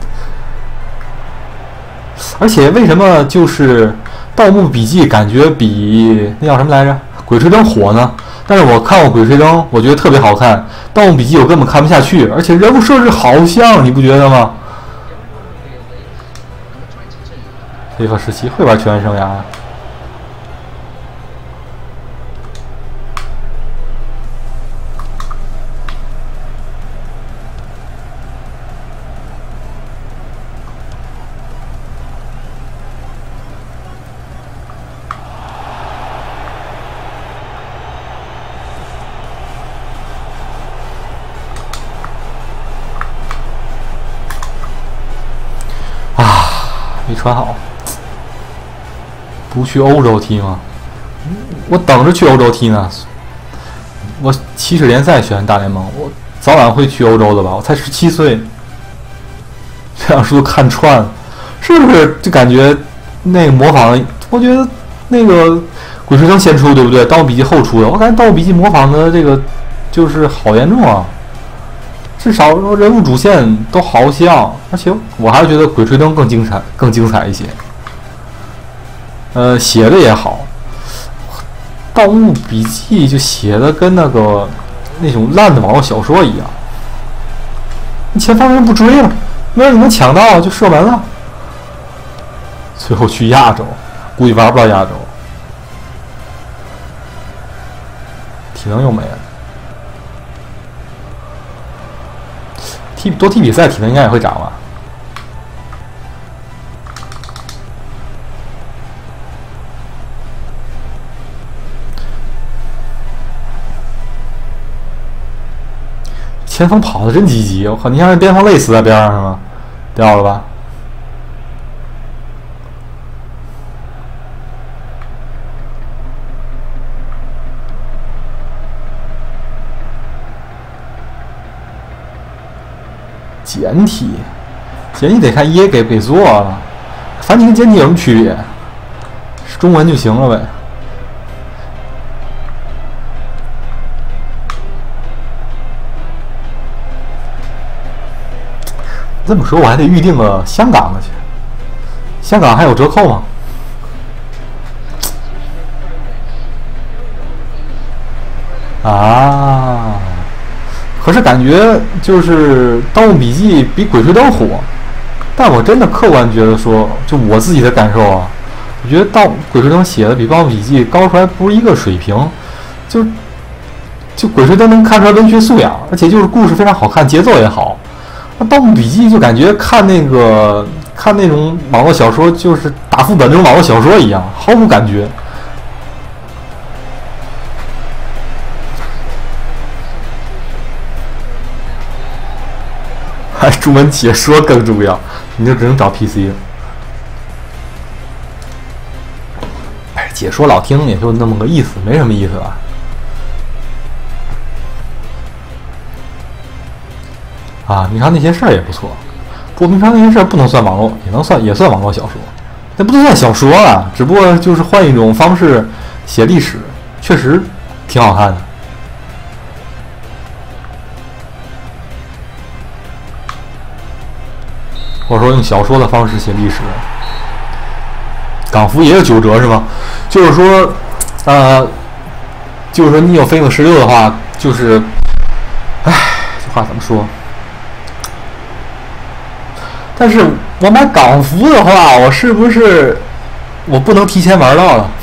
而且为什么就是《盗墓笔记》感觉比那叫什么来着《鬼吹灯》火呢？但是我看过《鬼吹灯》，我觉得特别好看，《盗墓笔记》我根本看不下去，而且人物设置好像，你不觉得吗？黑发时期会玩全员生涯。没传好，不去欧洲踢吗？我等着去欧洲踢呢。我骑士联赛选大联盟，我早晚会去欧洲的吧？我才十七岁，这样书看穿了，是不是？就感觉那个模仿的，我觉得那个鬼吹灯先出，对不对？盗墓笔记后出的，我感觉盗墓笔记模仿的这个就是好严重啊。至少人物主线都好像，而且我还是觉得《鬼吹灯》更精彩，更精彩一些。呃，写的也好，《盗墓笔记》就写的跟那个那种烂的网络小说一样。你前方人不追了，没让你们抢到就射门了。最后去亚洲，估计玩不到亚洲，体能又没了。踢多踢比赛，体能应该也会长吧。前锋跑的真积极，我靠！你让人边锋累死在边上是吗？掉了吧？简体，简体得看耶给不给做了。繁体跟简体有什么区别？是中文就行了呗。这么说，我还得预定个香港的去。香港还有折扣吗？啊！可是感觉就是《盗墓笔记》比《鬼吹灯》火，但我真的客观觉得说，就我自己的感受啊，我觉得《盗鬼吹灯》写的比《盗墓笔记》高出来不是一个水平，就就《鬼吹灯》能看出来文学素养，而且就是故事非常好看，节奏也好。那《盗墓笔记》就感觉看那个看那种网络小说，就是打副本那种网络小说一样，毫无感觉。还中文解说更重要，你就只能找 P C 了。哎，解说老听也就那么个意思，没什么意思吧？啊，你看那些事儿也不错，不过平常那些事儿不能算网络，也能算也算网络小说，那不都算小说啊？只不过就是换一种方式写历史，确实挺好看的。 或者说用小说的方式写历史。港服也有九折是吗？就是说，呃，就是说你有 F I F A 十六的话，就是，唉，这话怎么说？但是我买港服的话，我是不是我不能提前玩到了？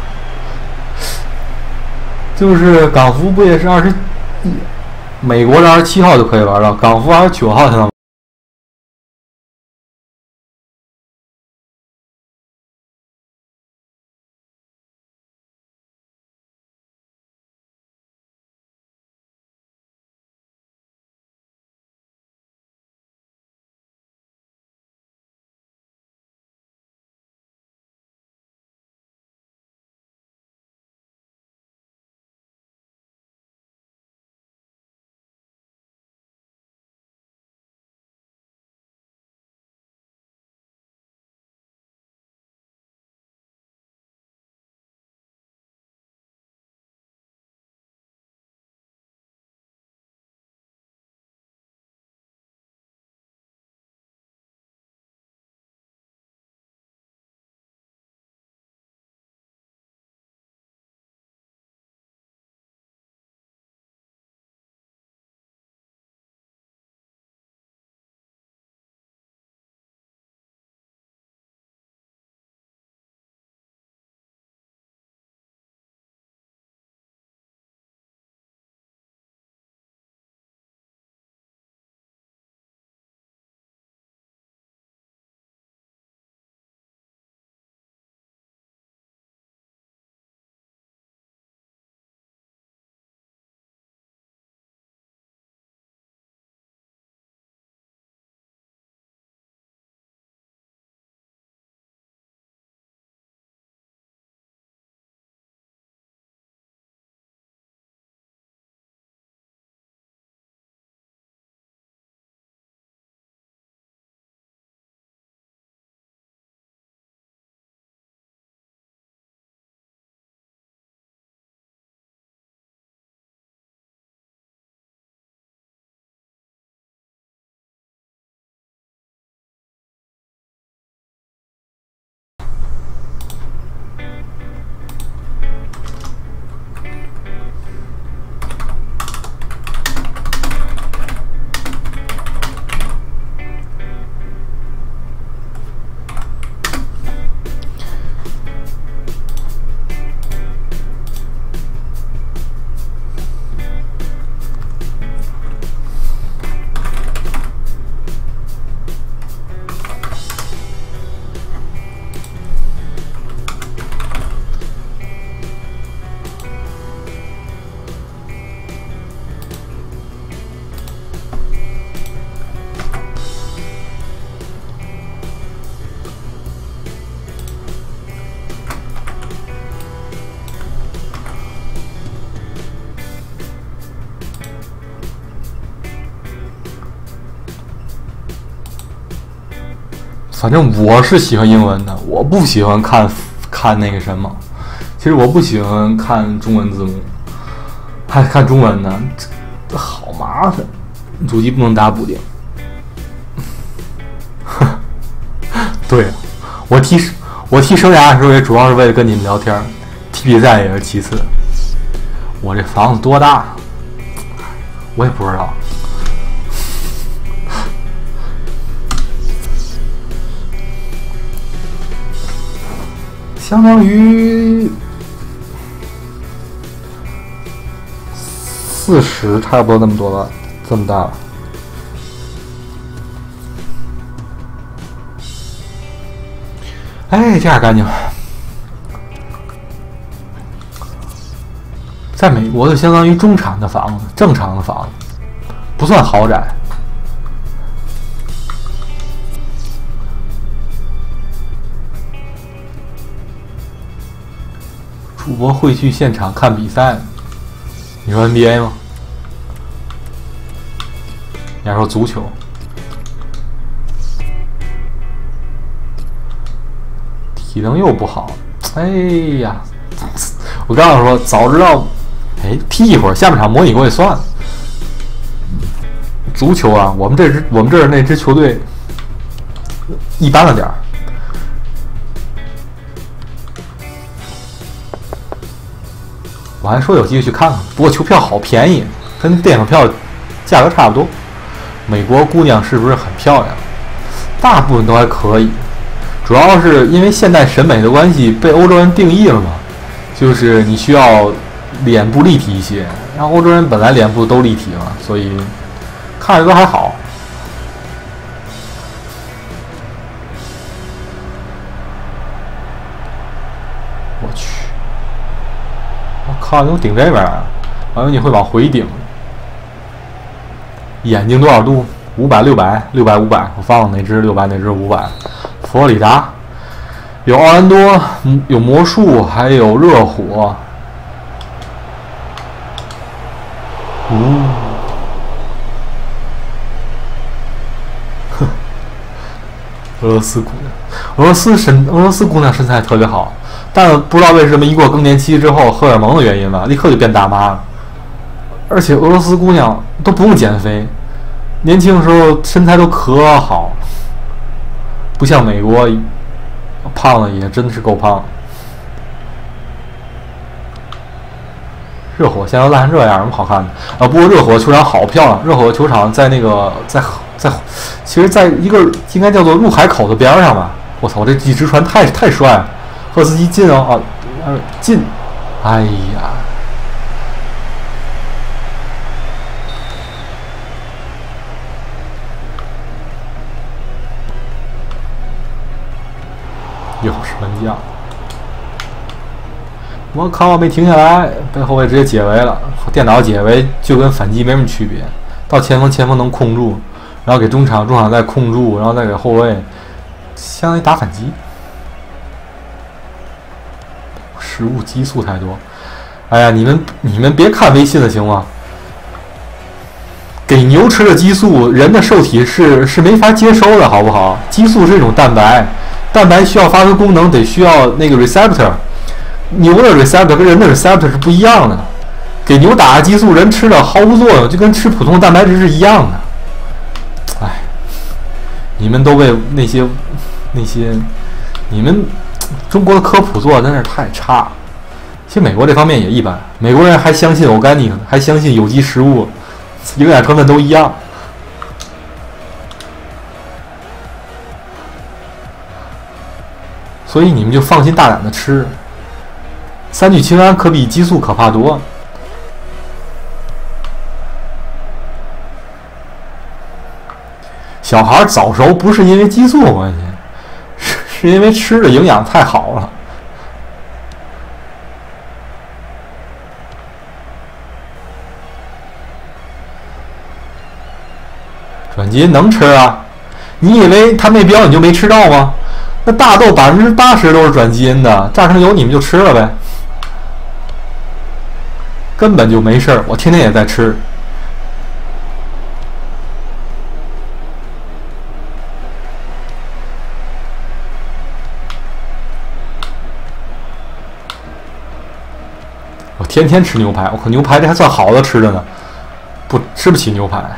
就是港服不也是二十，美国的二十七号就可以玩到，港服二十九号才能。反正我是喜欢英文的，我不喜欢看看那个什么。其实我不喜欢看中文字幕，还看中文呢，这好麻烦。主机不能打补丁。对，我踢我踢生涯的时候也主要是为了跟你们聊天，踢比赛也是其次。我这房子多大？我也不知道。相当于四十，差不多那么多吧，这么大了。哎，这样干净。在美国就相当于中产的房子，正常的房子，不算豪宅。主播会去现场看比赛吗？你说 N B A 吗？你还说足球？体能又不好，哎呀！我刚刚说早知道，哎，踢一会儿，下半场模拟过也算了。足球啊，我们这支我们这儿那支球队一般了点儿。我还说有机会去看看，不过球票好便宜，跟电影票价格差不多。美国姑娘是不是很漂亮？大部分都还可以，主要是因为现代审美的关系被欧洲人定义了嘛，就是你需要脸部立体一些，然后欧洲人本来脸部都立体嘛，所以看着都还好。我去，我靠，你顶这边啊？我以为你会往回顶。眼睛多少度？五百、六百、六百、五百。我放了哪只六百，哪只五百？佛罗里达有奥兰多，有魔术，还有热火。嗯，哼，俄罗斯姑娘，俄罗斯身俄罗斯姑娘身材特别好，但不知道为什么一过更年期之后，荷尔蒙的原因吧，立刻就变大妈了。而且俄罗斯姑娘都不用减肥，年轻的时候身材都可好，不像美国胖了也真是够胖。热火现在都烂成这样，有什么好看的啊？不过热火球场好漂亮，热火球场在那个在在，其实在一个应该叫做入海口的边上吧。我操，这几只船太太帅了，赫斯基进哦啊进，哎呀！又是门将，我靠，没停下来，被后卫直接解围了。电脑解围就跟反击没什么区别，到前锋，前锋能控住，然后给中场，中场再控住，然后再给后卫，相当于打反击。失误激素太多，哎呀，你们你们别看微信了行吗？给牛吃的激素，人的受体是是没法接收的，好不好？激素是一种蛋白。蛋白需要发挥功能，得需要那个 receptor， 牛的 receptor 跟人的 receptor 是不一样的。给牛打激素，人吃了毫无作用，就跟吃普通蛋白质是一样的。哎，你们都被那些那些，你们中国的科普做的真是太差。其实美国这方面也一般，美国人还相信 organic， 还相信有机食物，营养成分都一样。所以你们就放心大胆的吃，三聚氰胺可比激素可怕多。小孩早熟不是因为激素关系，是是因为吃的营养太好了。转基因能吃啊？你以为他没标你就没吃到吗？那大豆百分之八十都是转基因的，榨成油你们就吃了呗，根本就没事儿。我天天也在吃。我天天吃牛排，我靠，牛排这还算好的吃的呢，不吃不起牛排。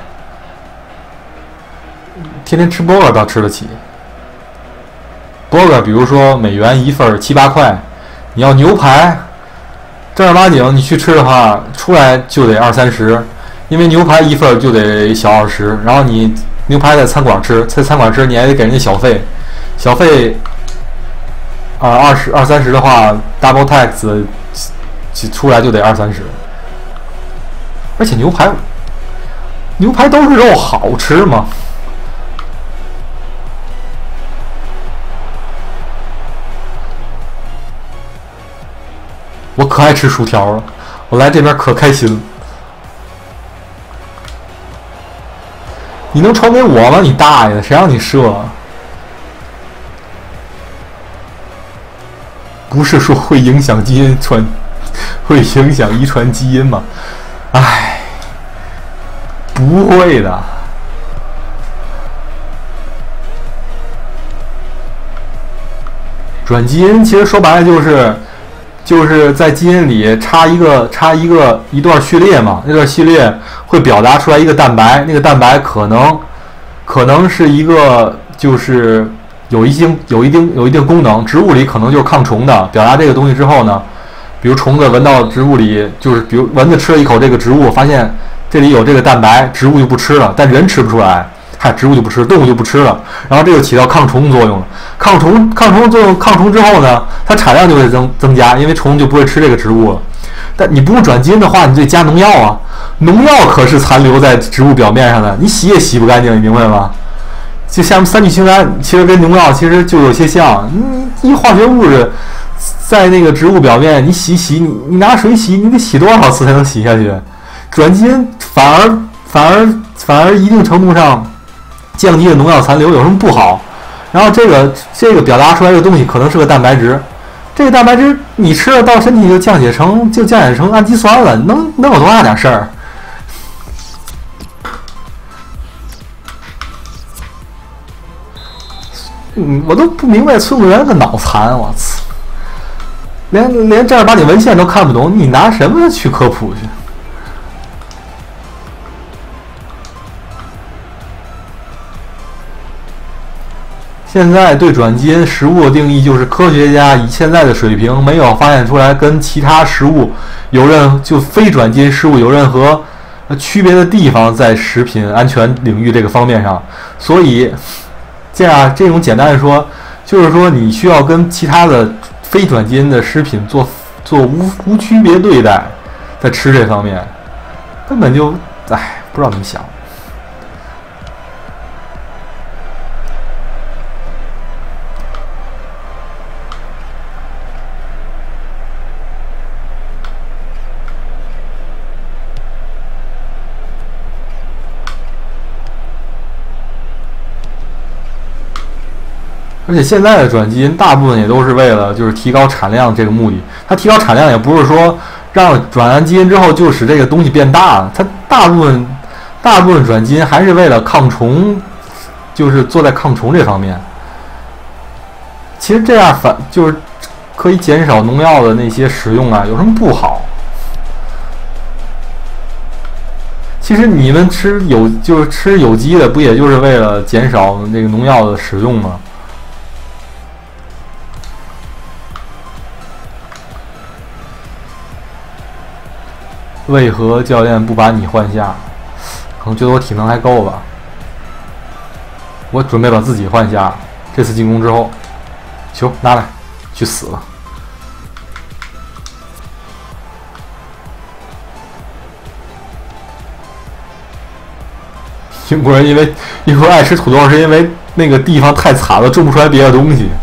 天天吃 burger 倒吃得起。burger 比如说美元一份七八块，你要牛排正儿八经你去吃的话，出来就得二三十，因为牛排一份就得小二十，然后你牛排在餐馆吃，在餐馆吃你还得给人家小费，小费啊二十二三十的话 ，double tax 出来就得二三十，而且牛排牛排都是肉，好吃吗？我可爱吃薯条了，我来这边可开心了。你能传给我吗？你大爷！谁让你射？不是说会影响基因传，会影响遗传基因吗？唉，不会的。转基因其实说白了就是。就是在基因里插一个插一个一段序列嘛，那段序列会表达出来一个蛋白，那个蛋白可能可能是一个就是有一定有一定有一定功能，植物里可能就是抗虫的。表达这个东西之后呢，比如虫子闻到植物里，就是比如蚊子吃了一口这个植物，发现这里有这个蛋白，植物就不吃了，但人吃不出来，嗨，植物就不吃，动物就不吃了，然后这就起到抗虫作用了。抗虫抗虫作用抗虫之后呢，它产量就会增增加，因为虫就不会吃这个植物了。但你不用转基因的话，你得加农药啊，农药可是残留在植物表面上的，你洗也洗不干净，你明白吗？就像三聚氰胺，其实跟农药其实就有些像。你一化学物质在那个植物表面，你洗洗，你你拿水洗，你得洗多少次才能洗下去？转基因反而反而反而一定程度上降低了农药残留，有什么不好？然后这个这个表达出来的东西可能是个蛋白质，这个蛋白质你吃了到身体就降解成就降解成氨基酸了，能能有多大点事儿？嗯，我都不明白崔永元个脑残，我操，连连正儿八经文献都看不懂，你拿什么去科普去？现在对转基因食物的定义就是科学家以现在的水平没有发现出来跟其他食物有任就非转基因食物有任何区别的地方，在食品安全领域这个方面上，所以这样这种简单的说，就是说你需要跟其他的非转基因的食品做做无无区别对待，在吃这方面根本就哎不知道怎么想。而且现在的转基因大部分也都是为了就是提高产量这个目的，它提高产量也不是说让转完基因之后就使这个东西变大，它大部分大部分转基因还是为了抗虫，就是做在抗虫这方面。其实这样反就是可以减少农药的那些使用啊，有什么不好？其实你们吃有就是吃有机的，不也就是为了减少那个农药的使用吗？为何教练不把你换下？可能觉得我体能还够吧。我准备把自己换下。这次进攻之后，球拿来，去死了！英国人因为英国人爱吃土豆，是因为那个地方太惨了，种不出来别的东西。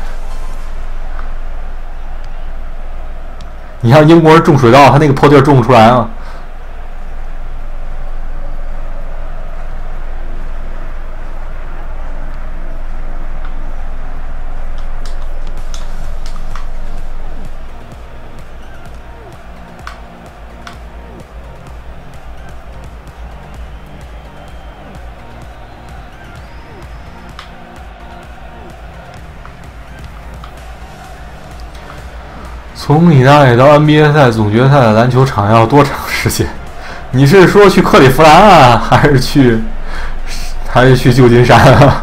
你像英国人种水稻，他那个破地儿种不出来啊。从你那里到 N B A 赛总决赛的篮球场要多长时间？你是说去克利夫兰啊，还是去，还是去旧金山啊？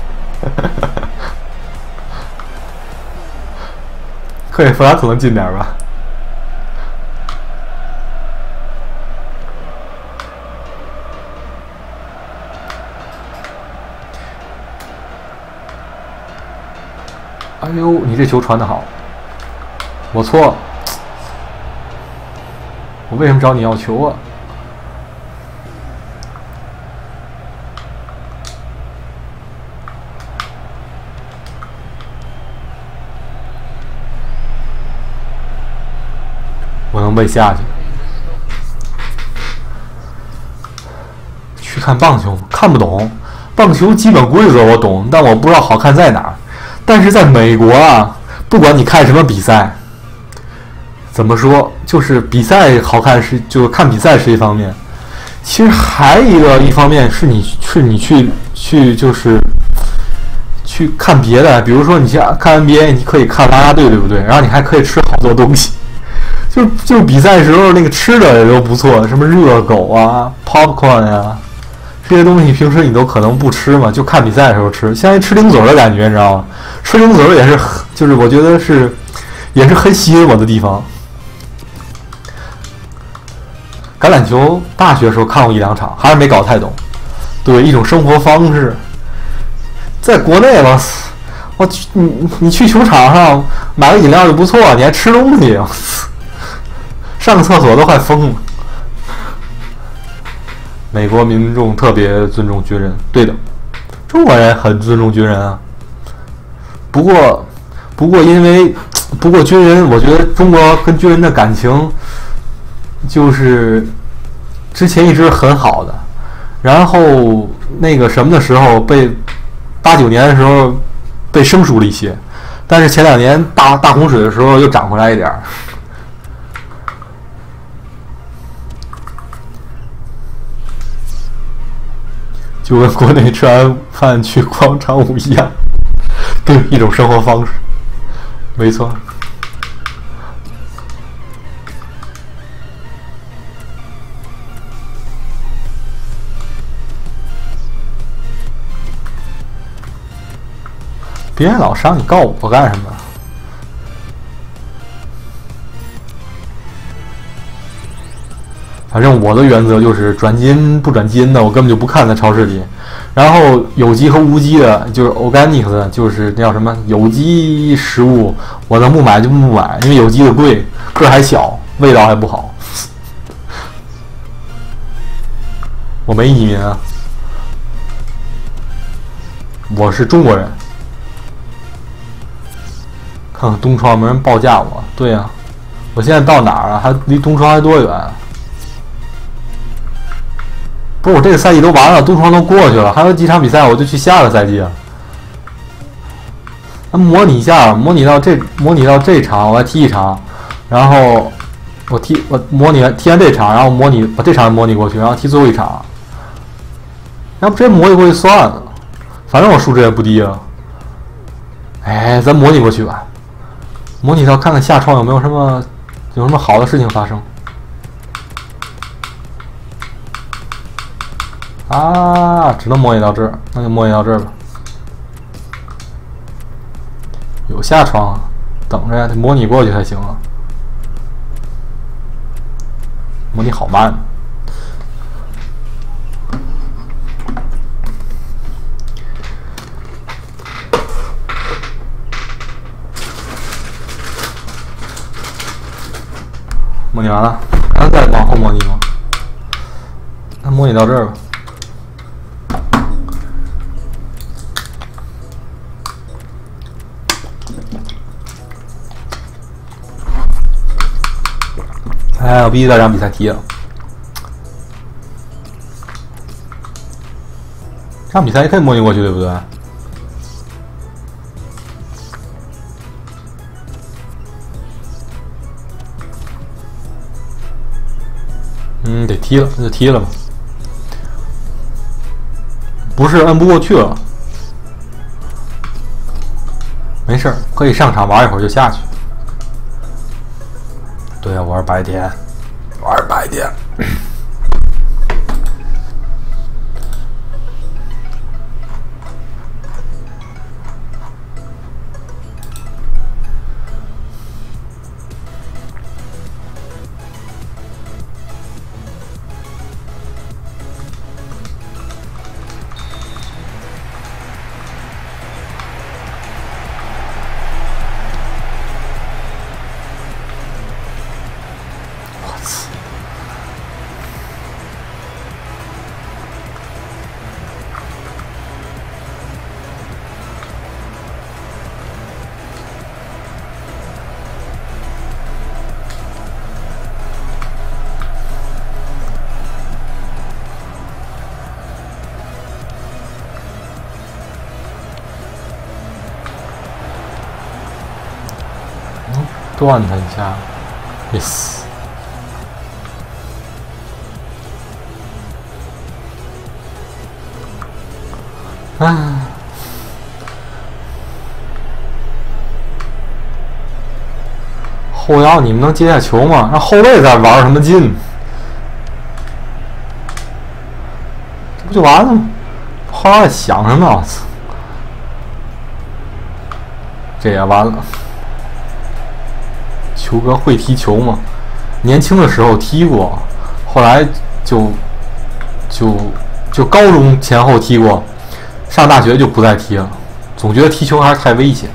克利夫兰可能近点吧。哎呦，你这球传得好！我错了，我为什么找你要球啊？我能被下去。去看棒球看不懂，棒球基本规则我懂，但我不知道好看在哪儿。但是在美国啊，不管你看什么比赛。怎么说？就是比赛好看是，就是看比赛是一方面，其实还一个一方面是你是你去去就是去看别的，比如说你去看 N B A， 你可以看啦啦队，对不对？然后你还可以吃好多东西，就就比赛时候那个吃的也都不错，什么热狗啊、popcorn 呀、 这些东西平时你都可能不吃嘛，就看比赛的时候吃，像吃零嘴的感觉，你知道吗？吃零嘴也是，就是我觉得是，也是很吸引我的地方。橄榄球大学的时候看过一两场，还是没搞太懂。对，一种生活方式。在国内吧，我去你你去球场上买个饮料就不错，你还吃东西，上个厕所都快疯了。美国民众特别尊重军人，对的，中国人很尊重军人啊。不过，不过因为，不过军人，我觉得中国跟军人的感情就是之前一直很好的，然后那个什么的时候被八九年的时候被生疏了一些，但是前两年大大洪水的时候又涨回来一点儿。就跟国内吃完饭去广场舞一样，对，一种生活方式，没错。别人老伤你告我干什么？反正我的原则就是转基因不转基因的，我根本就不看在超市里。然后有机和无机的，就是 organic 的，就是那叫什么有机食物，我能不买就不买，因为有机的贵，个还小，味道还不好。我没移民啊，我是中国人。看看东窗有没有人报价我？对呀、啊，我现在到哪儿了？还离东窗还多远？不是我这个赛季都完了，东窗都过去了，还有几场比赛，我就去下个赛季啊。那模拟一下，模拟到这，模拟到这场，我来踢一场，然后我踢我模拟踢完这场，然后模拟把这场模拟过去，然后踢最后一场。要不直接模拟过去算了，反正我数值也不低啊。哎，咱模拟过去吧，模拟到看看下窗有没有什么有什么好的事情发生。啊，只能模拟到这儿，那就模拟到这儿吧。有下窗，等着呀，得模拟过去才行啊。模拟好慢。模拟完了，还能再往后模拟吗？那模拟到这儿吧。哎，我必须在这场比赛踢了。这场比赛也可以模拟过去，对不对？嗯，得踢了，那就踢了吧。不是摁不过去了，没事儿，可以上场玩一会儿就下去。对啊，我是白天，我是白天。断他一下 ，yes。唉，后腰你们能接下球吗？让后卫在玩什么劲？这不就完了吗？后来想什么？我操！这也完了。球哥会踢球吗？年轻的时候踢过，后来就就就高中前后踢过，上大学就不再踢了，总觉得踢球还是太危险。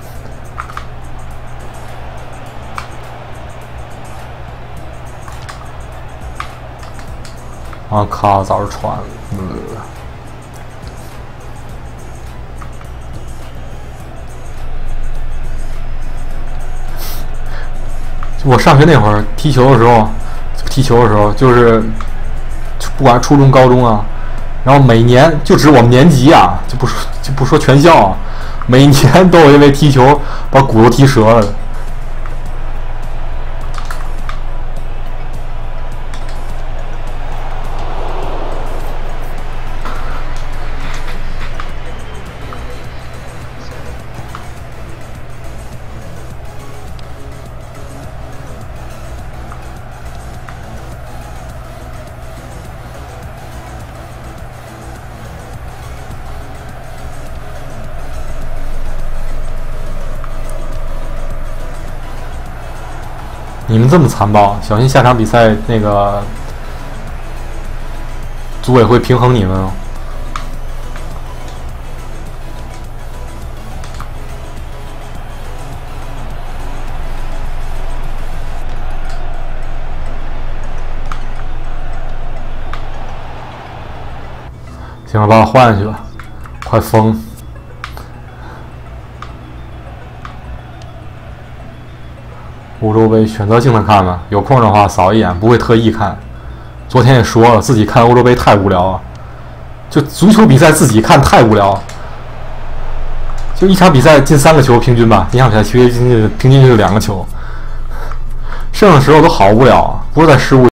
啊靠！早是传了。呃我上学那会儿踢球的时候，踢球的时候就是不管初中、高中啊，然后每年就指我们年级啊，就不说就不说全校啊，每年都有因为踢球把骨头踢折了。你们这么残暴，小心下场比赛那个组委会平衡你们哦。行了，把我换下去吧，快疯！欧洲杯选择性的看吧，有空的话扫一眼，不会特意看。昨天也说了，自己看欧洲杯太无聊了，就足球比赛自己看太无聊。就一场比赛进三个球平均吧，一场比赛其实平均就是两个球，剩下的时候都好无聊啊，不是在失误。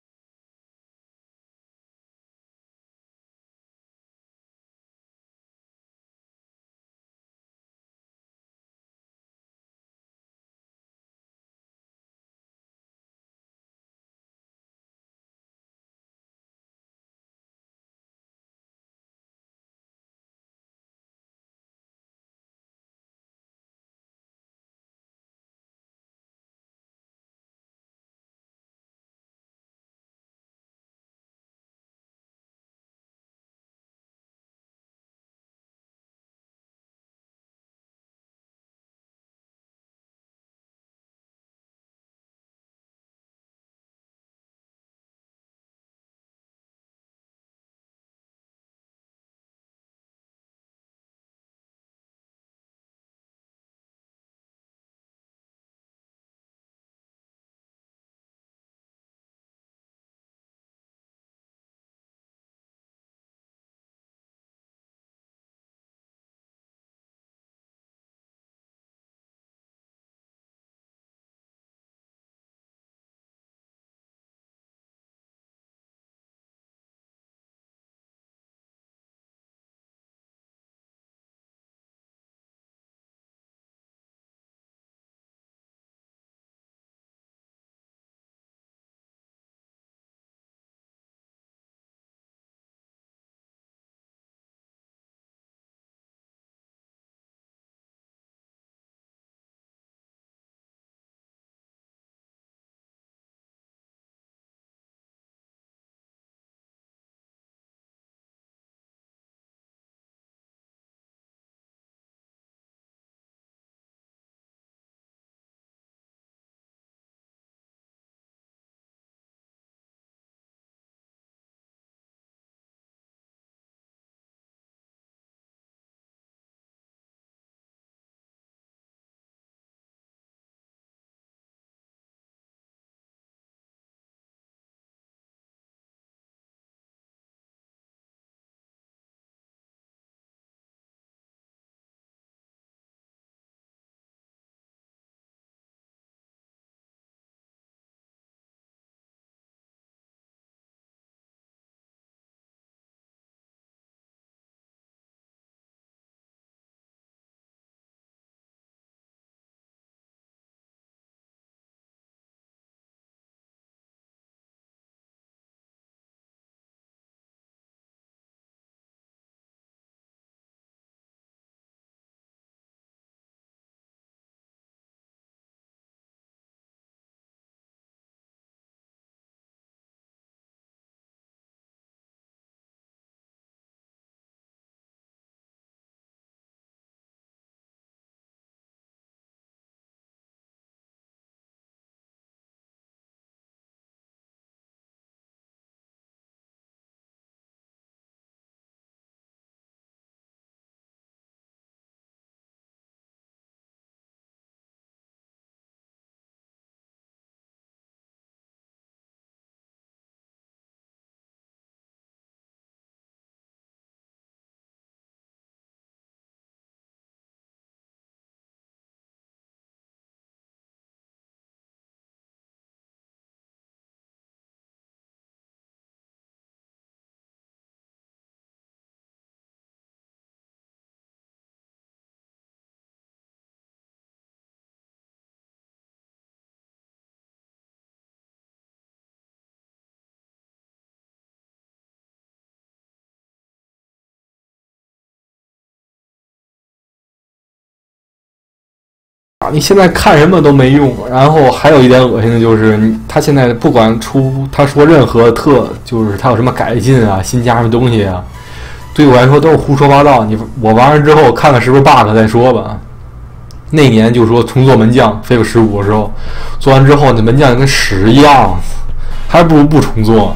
你现在看什么都没用。然后还有一点恶心的就是，你他现在不管出他说任何特，就是他有什么改进啊，新加什么东西啊，对我来说都是胡说八道。你我玩完之后看看是不是 bug 再说吧。那年就说重做门将 ，F I F A 十五的时候，做完之后那门将跟屎一样，还不如不重做。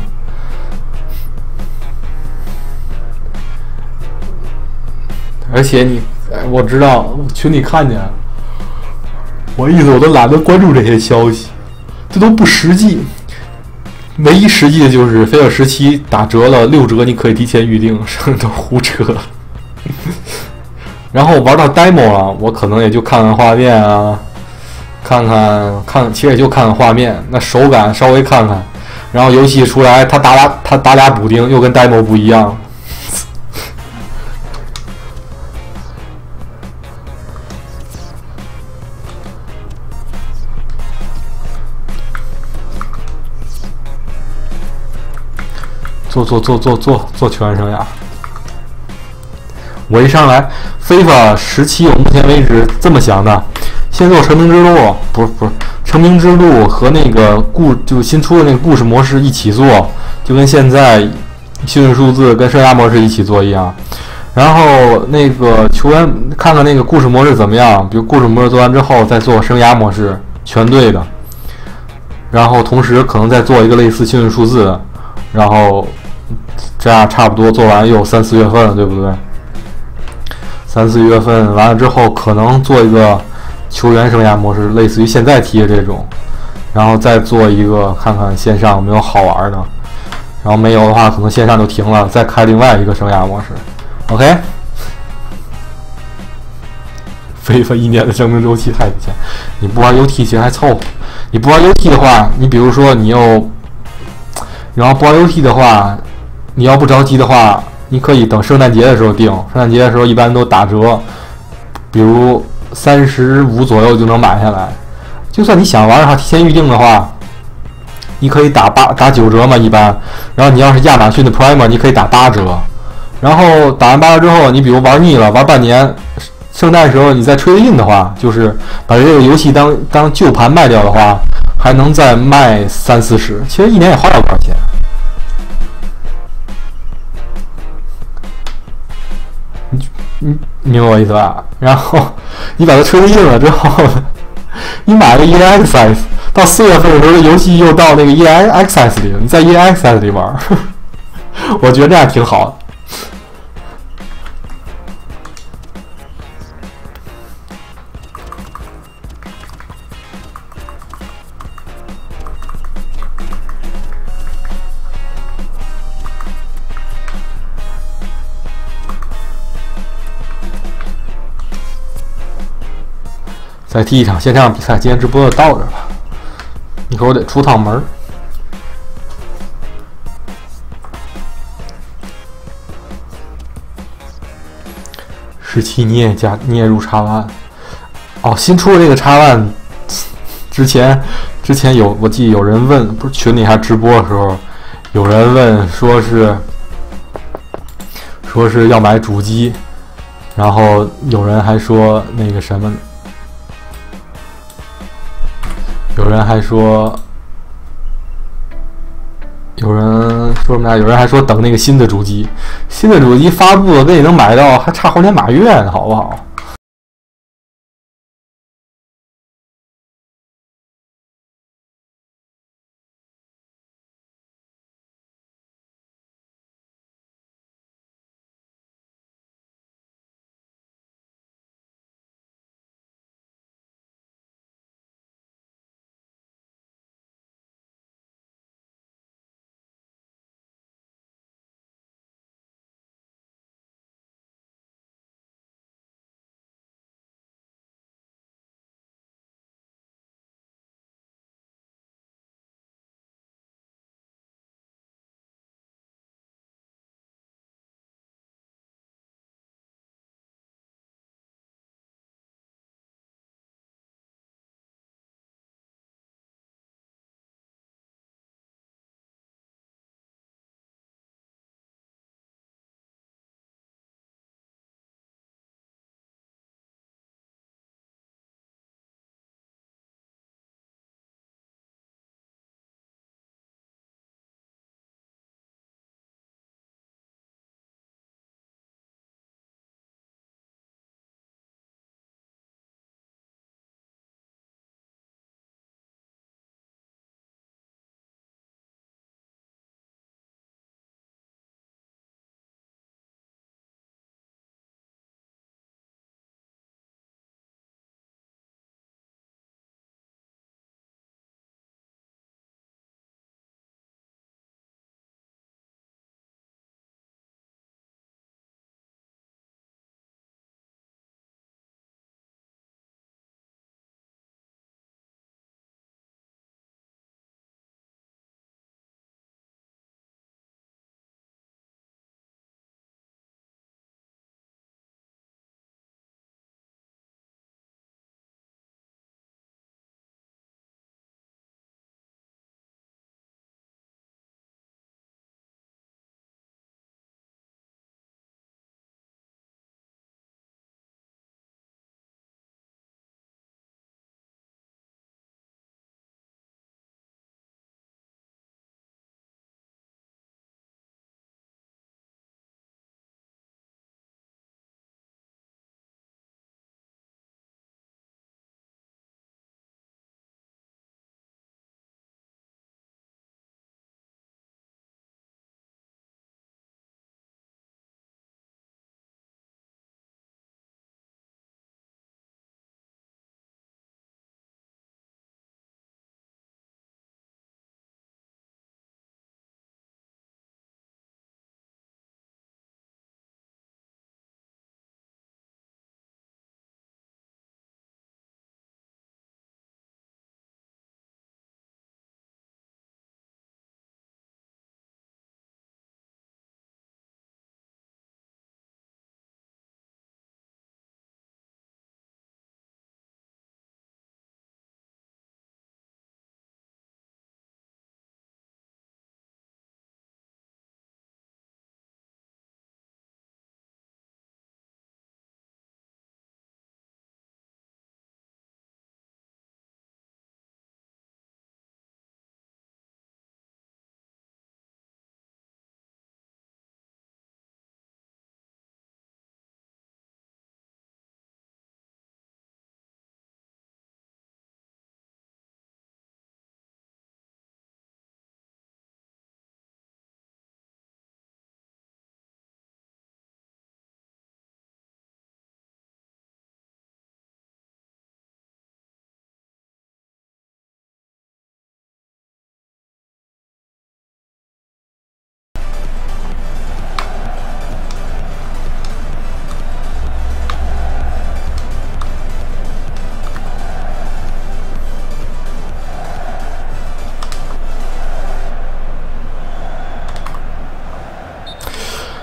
而且你，我知道群里看见，我意思我都懒得关注这些消息，这都不实际。唯一实际的就是 F I F A 十七打折了六折，你可以提前预定，剩下都胡扯。然后玩到 demo 了，我可能也就看看画面啊，看看看，其实也就看看画面，那手感稍微看看。然后游戏出来，他打俩他打俩补丁，又跟 demo 不一样。做做做做做做球员生涯。我一上来 ，F I F A 十七，我目前为止这么想的，先做成名之路，不是不是成名之路和那个故就新出的那个故事模式一起做，就跟现在幸运数字跟生涯模式一起做一样。然后那个球员看看那个故事模式怎么样，比如故事模式做完之后再做生涯模式全对的，然后同时可能再做一个类似幸运数字的，然后这样差不多做完又有三四月份了，对不对？三四月份完了之后，可能做一个球员生涯模式，类似于现在提的这种，然后再做一个看看线上有没有好玩的，然后没有的话，可能线上就停了，再开另外一个生涯模式。OK， F I F A 一年的生命周期太短，你不玩 U T 其实还凑合。你不玩 U T 的话，你比如说你又，然后不玩 U T 的话，你要不着急的话。你可以等圣诞节的时候订，圣诞节的时候一般都打折，比如三十五左右就能买下来。就算你想玩的话，提前预定的话，你可以打八打九折嘛，一般。然后你要是亚马逊的 Prime， 你可以打八折。然后打完八折之后，你比如玩腻了，玩半年，圣诞时候你再trade in的话，就是把这个游戏当当旧盘卖掉的话，还能再卖三四十。其实一年也花不了多少钱。你明白我意思吧？然后你把它吹硬了之后，你买个 E A Access， 到四月份的时候，游戏又到那个 E A Access 里了，你在 E A Access 里玩，我觉得这样挺好的。再踢一场线上比赛，今天直播就到这了。一会儿我得出趟门。十七你也加你也入叉万，哦，新出的这个叉万，之前之前有我记得有人问，不是群里还直播的时候，有人问说是说是要买主机，然后有人还说那个什么。有人还说，有人说什么呀？有人还说等那个新的主机，新的主机发布了，跟你能买到，还差猴年马月呢，好不好？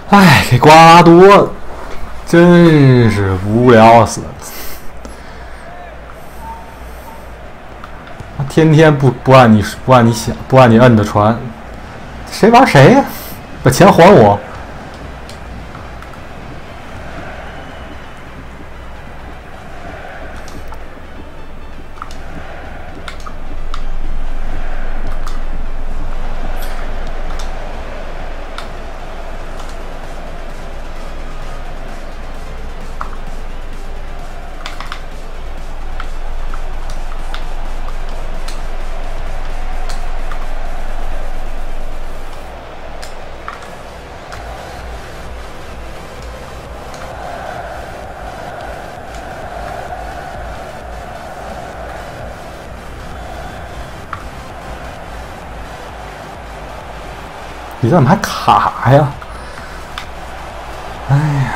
哎，给瓜拉多真是无聊死了。天天不不按你不按你想不按你摁的传，谁玩谁呀？把钱还我！你怎么还卡呀？哎呀！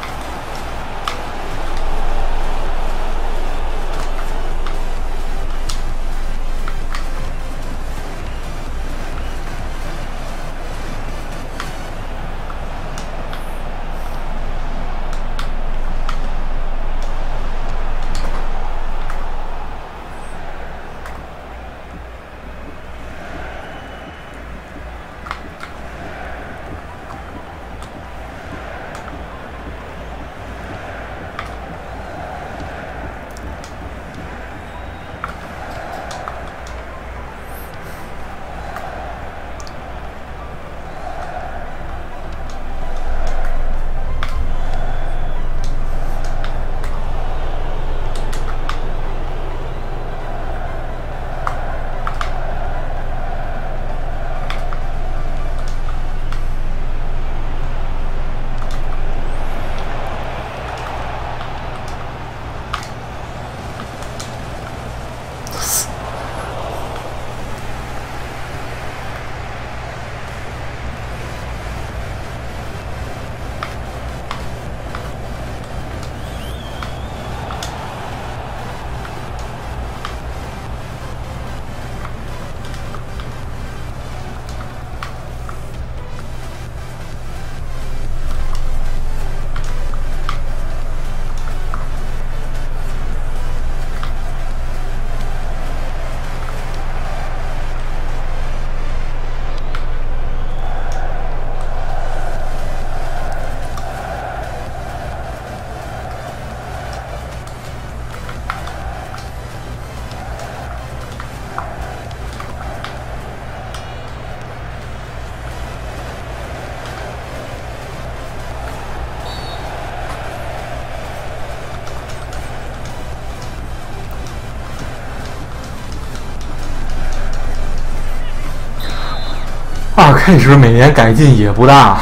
二 K 是不是每年改进也不大？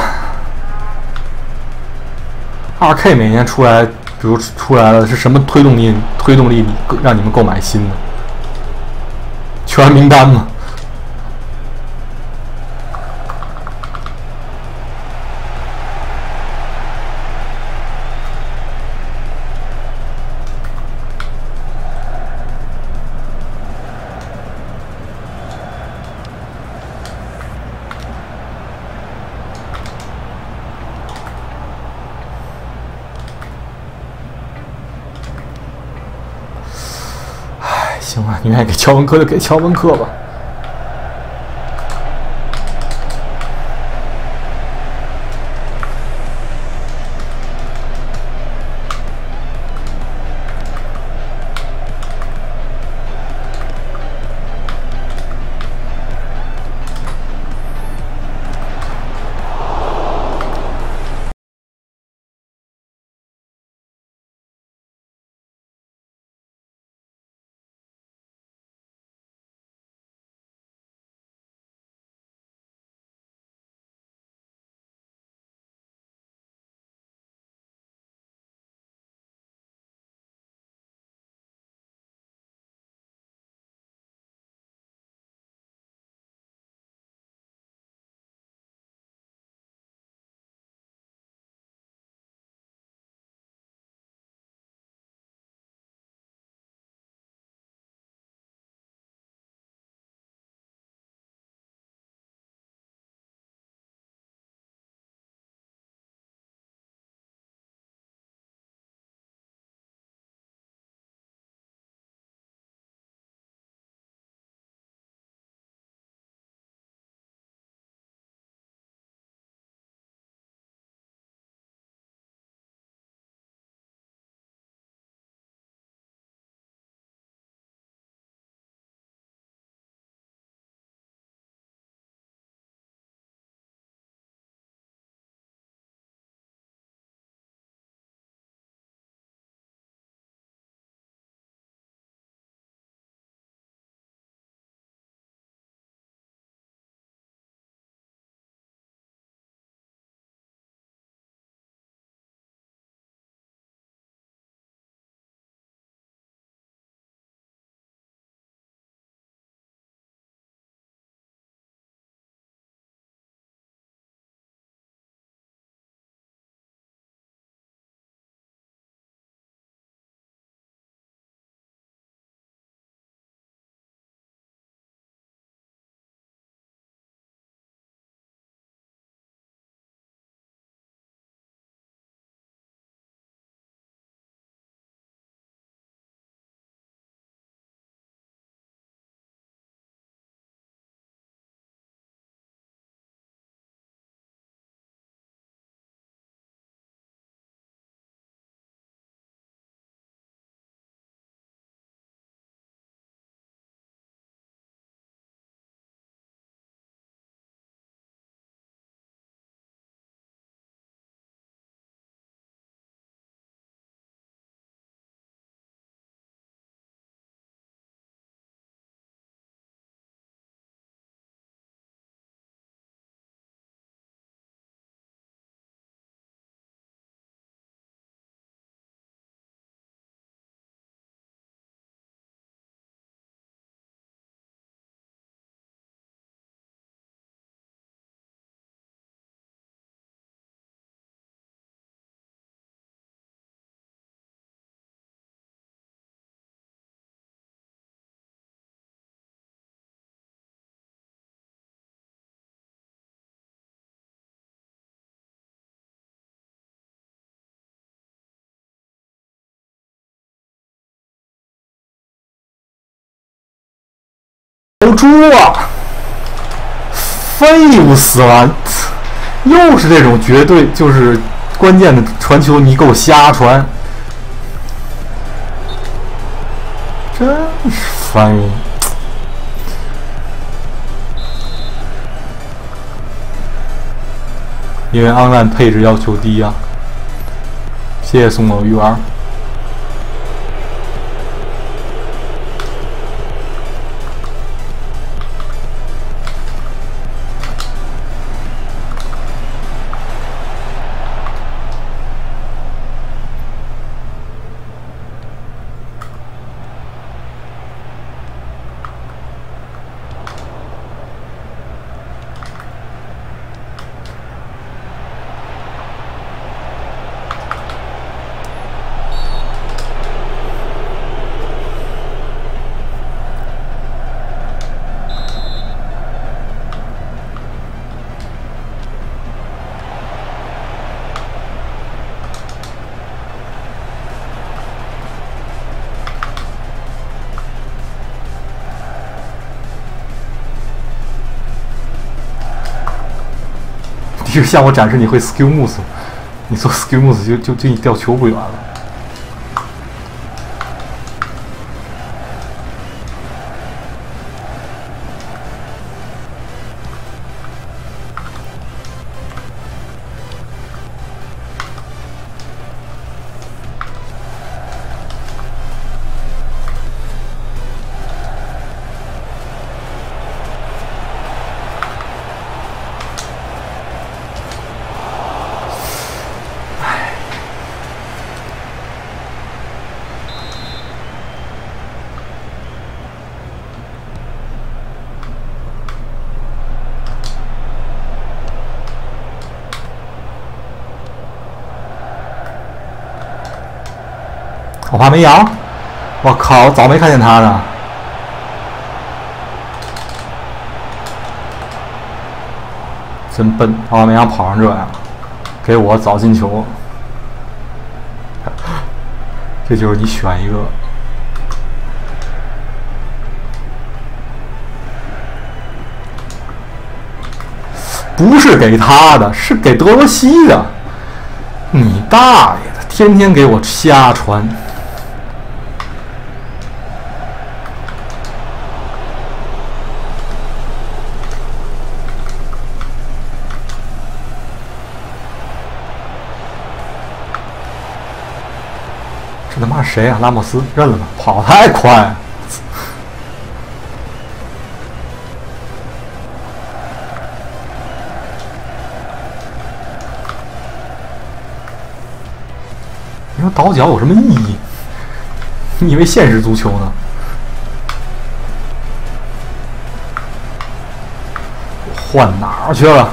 二 K 每年出来，比如出来了是什么推动力？推动力让你们购买新的？全名单吗？行吧，你愿意给乔文科就给乔文科吧。 有猪啊！废物死了！又是这种绝对就是关键的传球，你给我瞎传，真是烦人。因为 online 配置要求低啊。谢谢松狗鱼丸。你是向我展示你会 skill moves， 你做 skill moves 就就就你掉球不远了。我怕没扬，我靠！我早没看见他呢。真笨，奥巴梅扬跑成这样，给我早进球。这就是你选一个，不是给他的，是给德罗西的。你大爷的！天天给我瞎传。这他妈谁啊？拉莫斯认了吧，跑太快。你说倒脚有什么意义？你以为现实足球呢？换哪儿去了？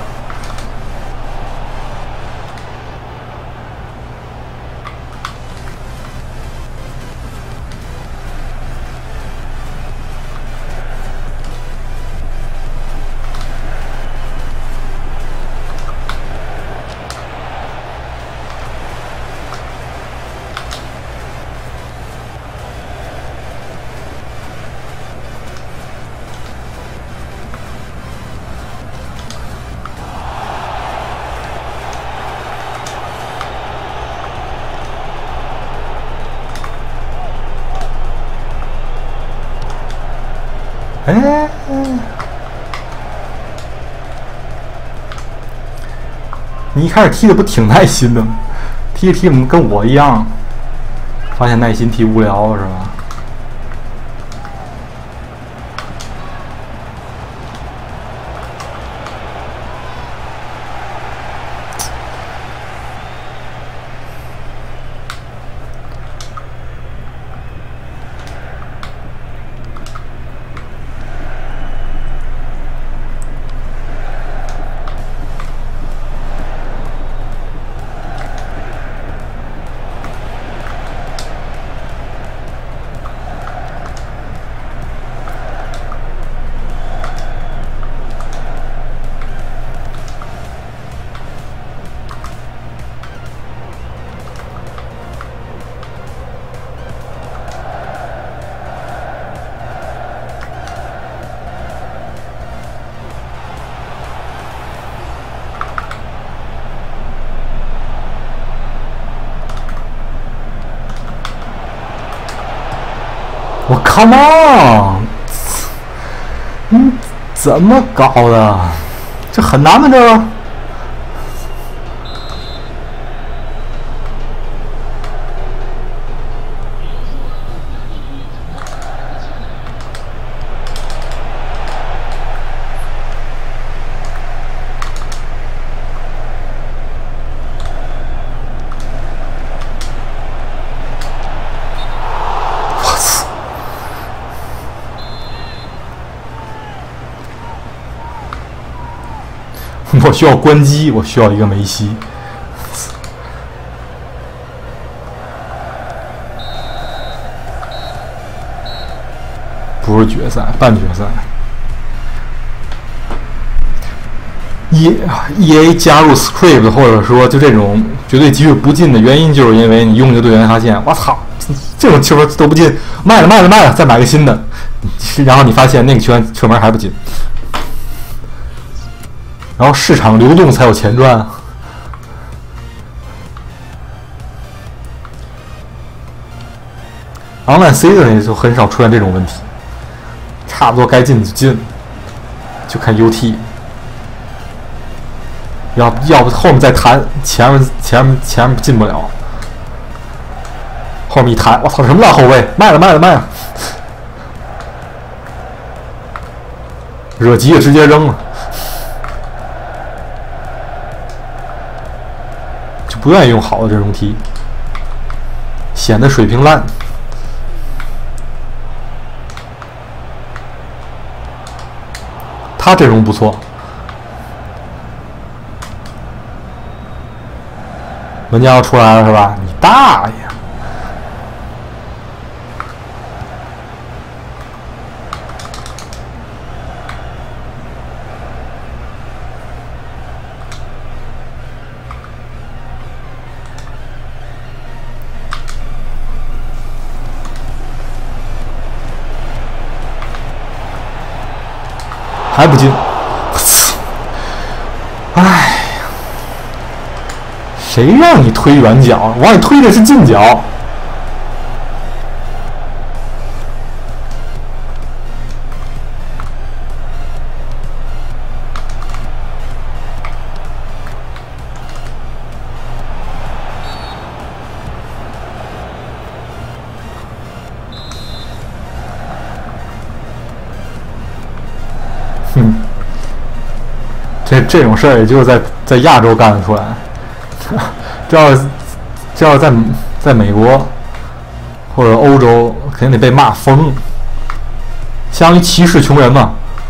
哎，你一开始踢的不挺耐心的吗？踢着踢怎么跟我一样？发现耐心踢无聊了是吧？ ，Come on， 你怎么搞的？这很难吗？这个？我需要关机，我需要一个梅西。不是决赛，半决赛。E E A 加入 script 或者说就这种绝对机会不进的原因，就是因为你用这个队员发现，我操，这种球都不进，卖了卖了卖了，再买个新的，然后你发现那个球员球门还不进。然后市场流动才有钱赚。Online season 就很少出现这种问题，差不多该进就进，就看 U T。要要不后面再弹，前面前面前面进不了，后面一弹，我操，什么大后卫，卖了卖了卖了，惹急也直接扔了。不愿意用好的这种题，显得水平烂。他阵容不错，门将要出来了是吧？你大爷！还不进，哎，谁让你推远角？我让你推的是近角。哼，这这种事儿也就是在在亚洲干得出来，这要这要在在美国或者欧洲，肯定得被骂疯，相当于歧视穷人嘛。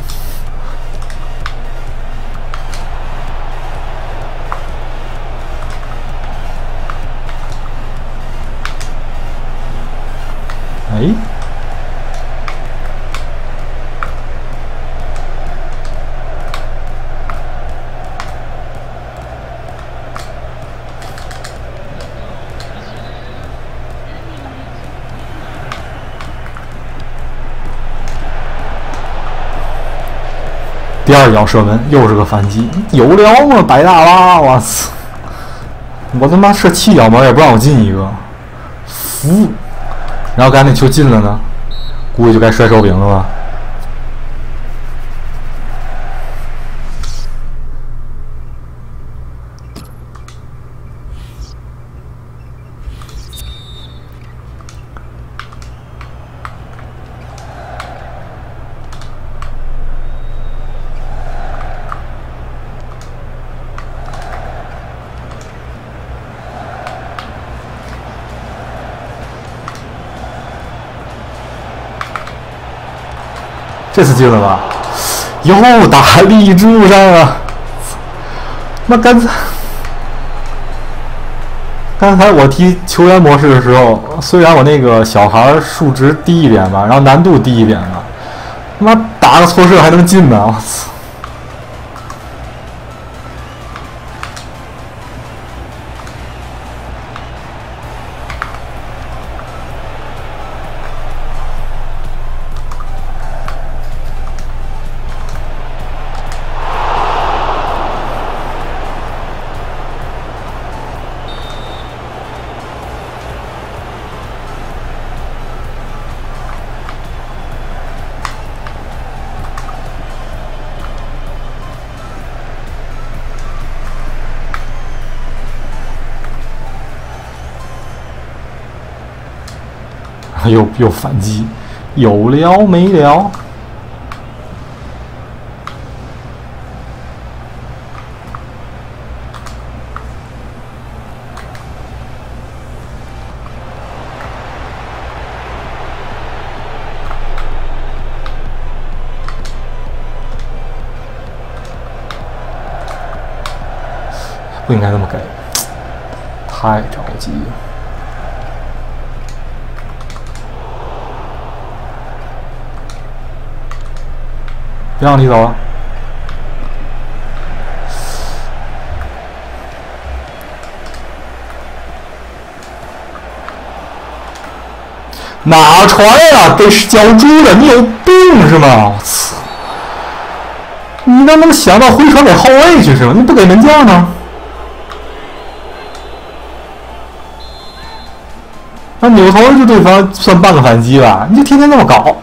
哎。第二脚射门又是个反击，有聊吗？白大拉，我操！我他妈射七脚门也不让我进一个，服！然后刚才那球进了呢，估计就该摔手柄了吧。这次进了吧？又打立柱上了！那刚才刚才我踢球员模式的时候，虽然我那个小孩数值低一点吧，然后难度低一点吧，他妈打个错射还能进呢！我操！ 又又反击，有聊没聊？不应该那么给，太着急了。别让你走了。哪传呀？给脚猪了！你有病是吗？我操！你能不能想到回传给后卫去是吗？你不给门将呢？那扭头就对方算半个反击吧？你就天天那么搞。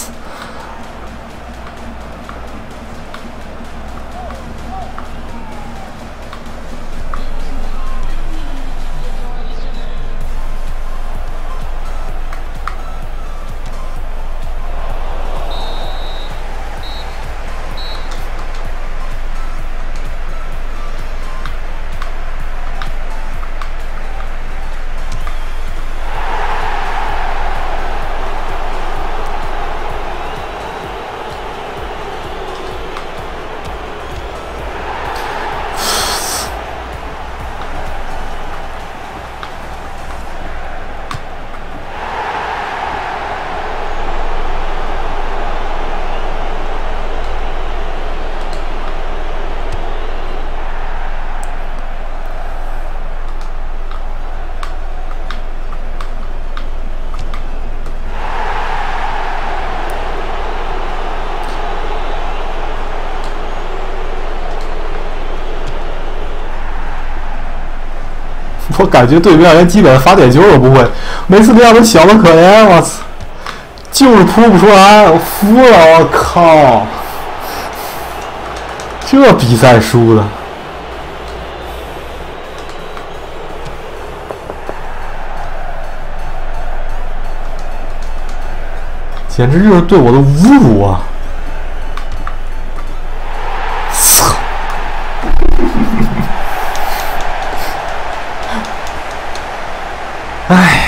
我感觉对面连基本罚点球都不会，每次都让他小的可怜，我操，就是扑不出来，我服了，我靠，这比赛输的，简直就是对我的侮辱啊！操！哎呀！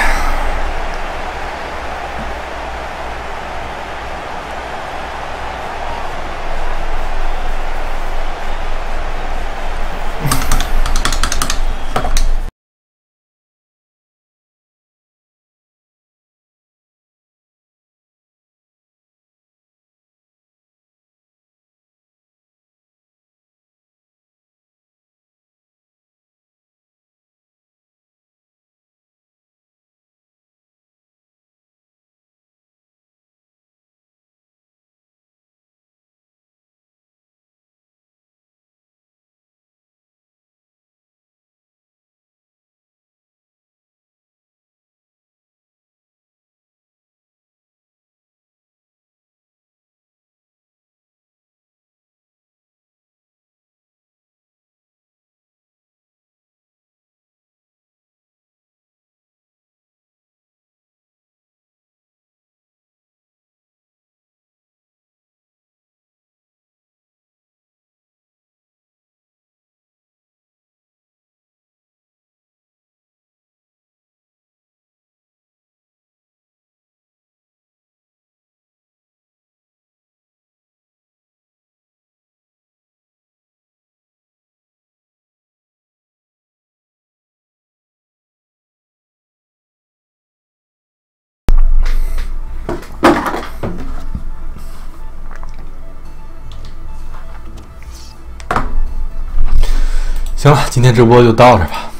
行了，今天直播就到这吧。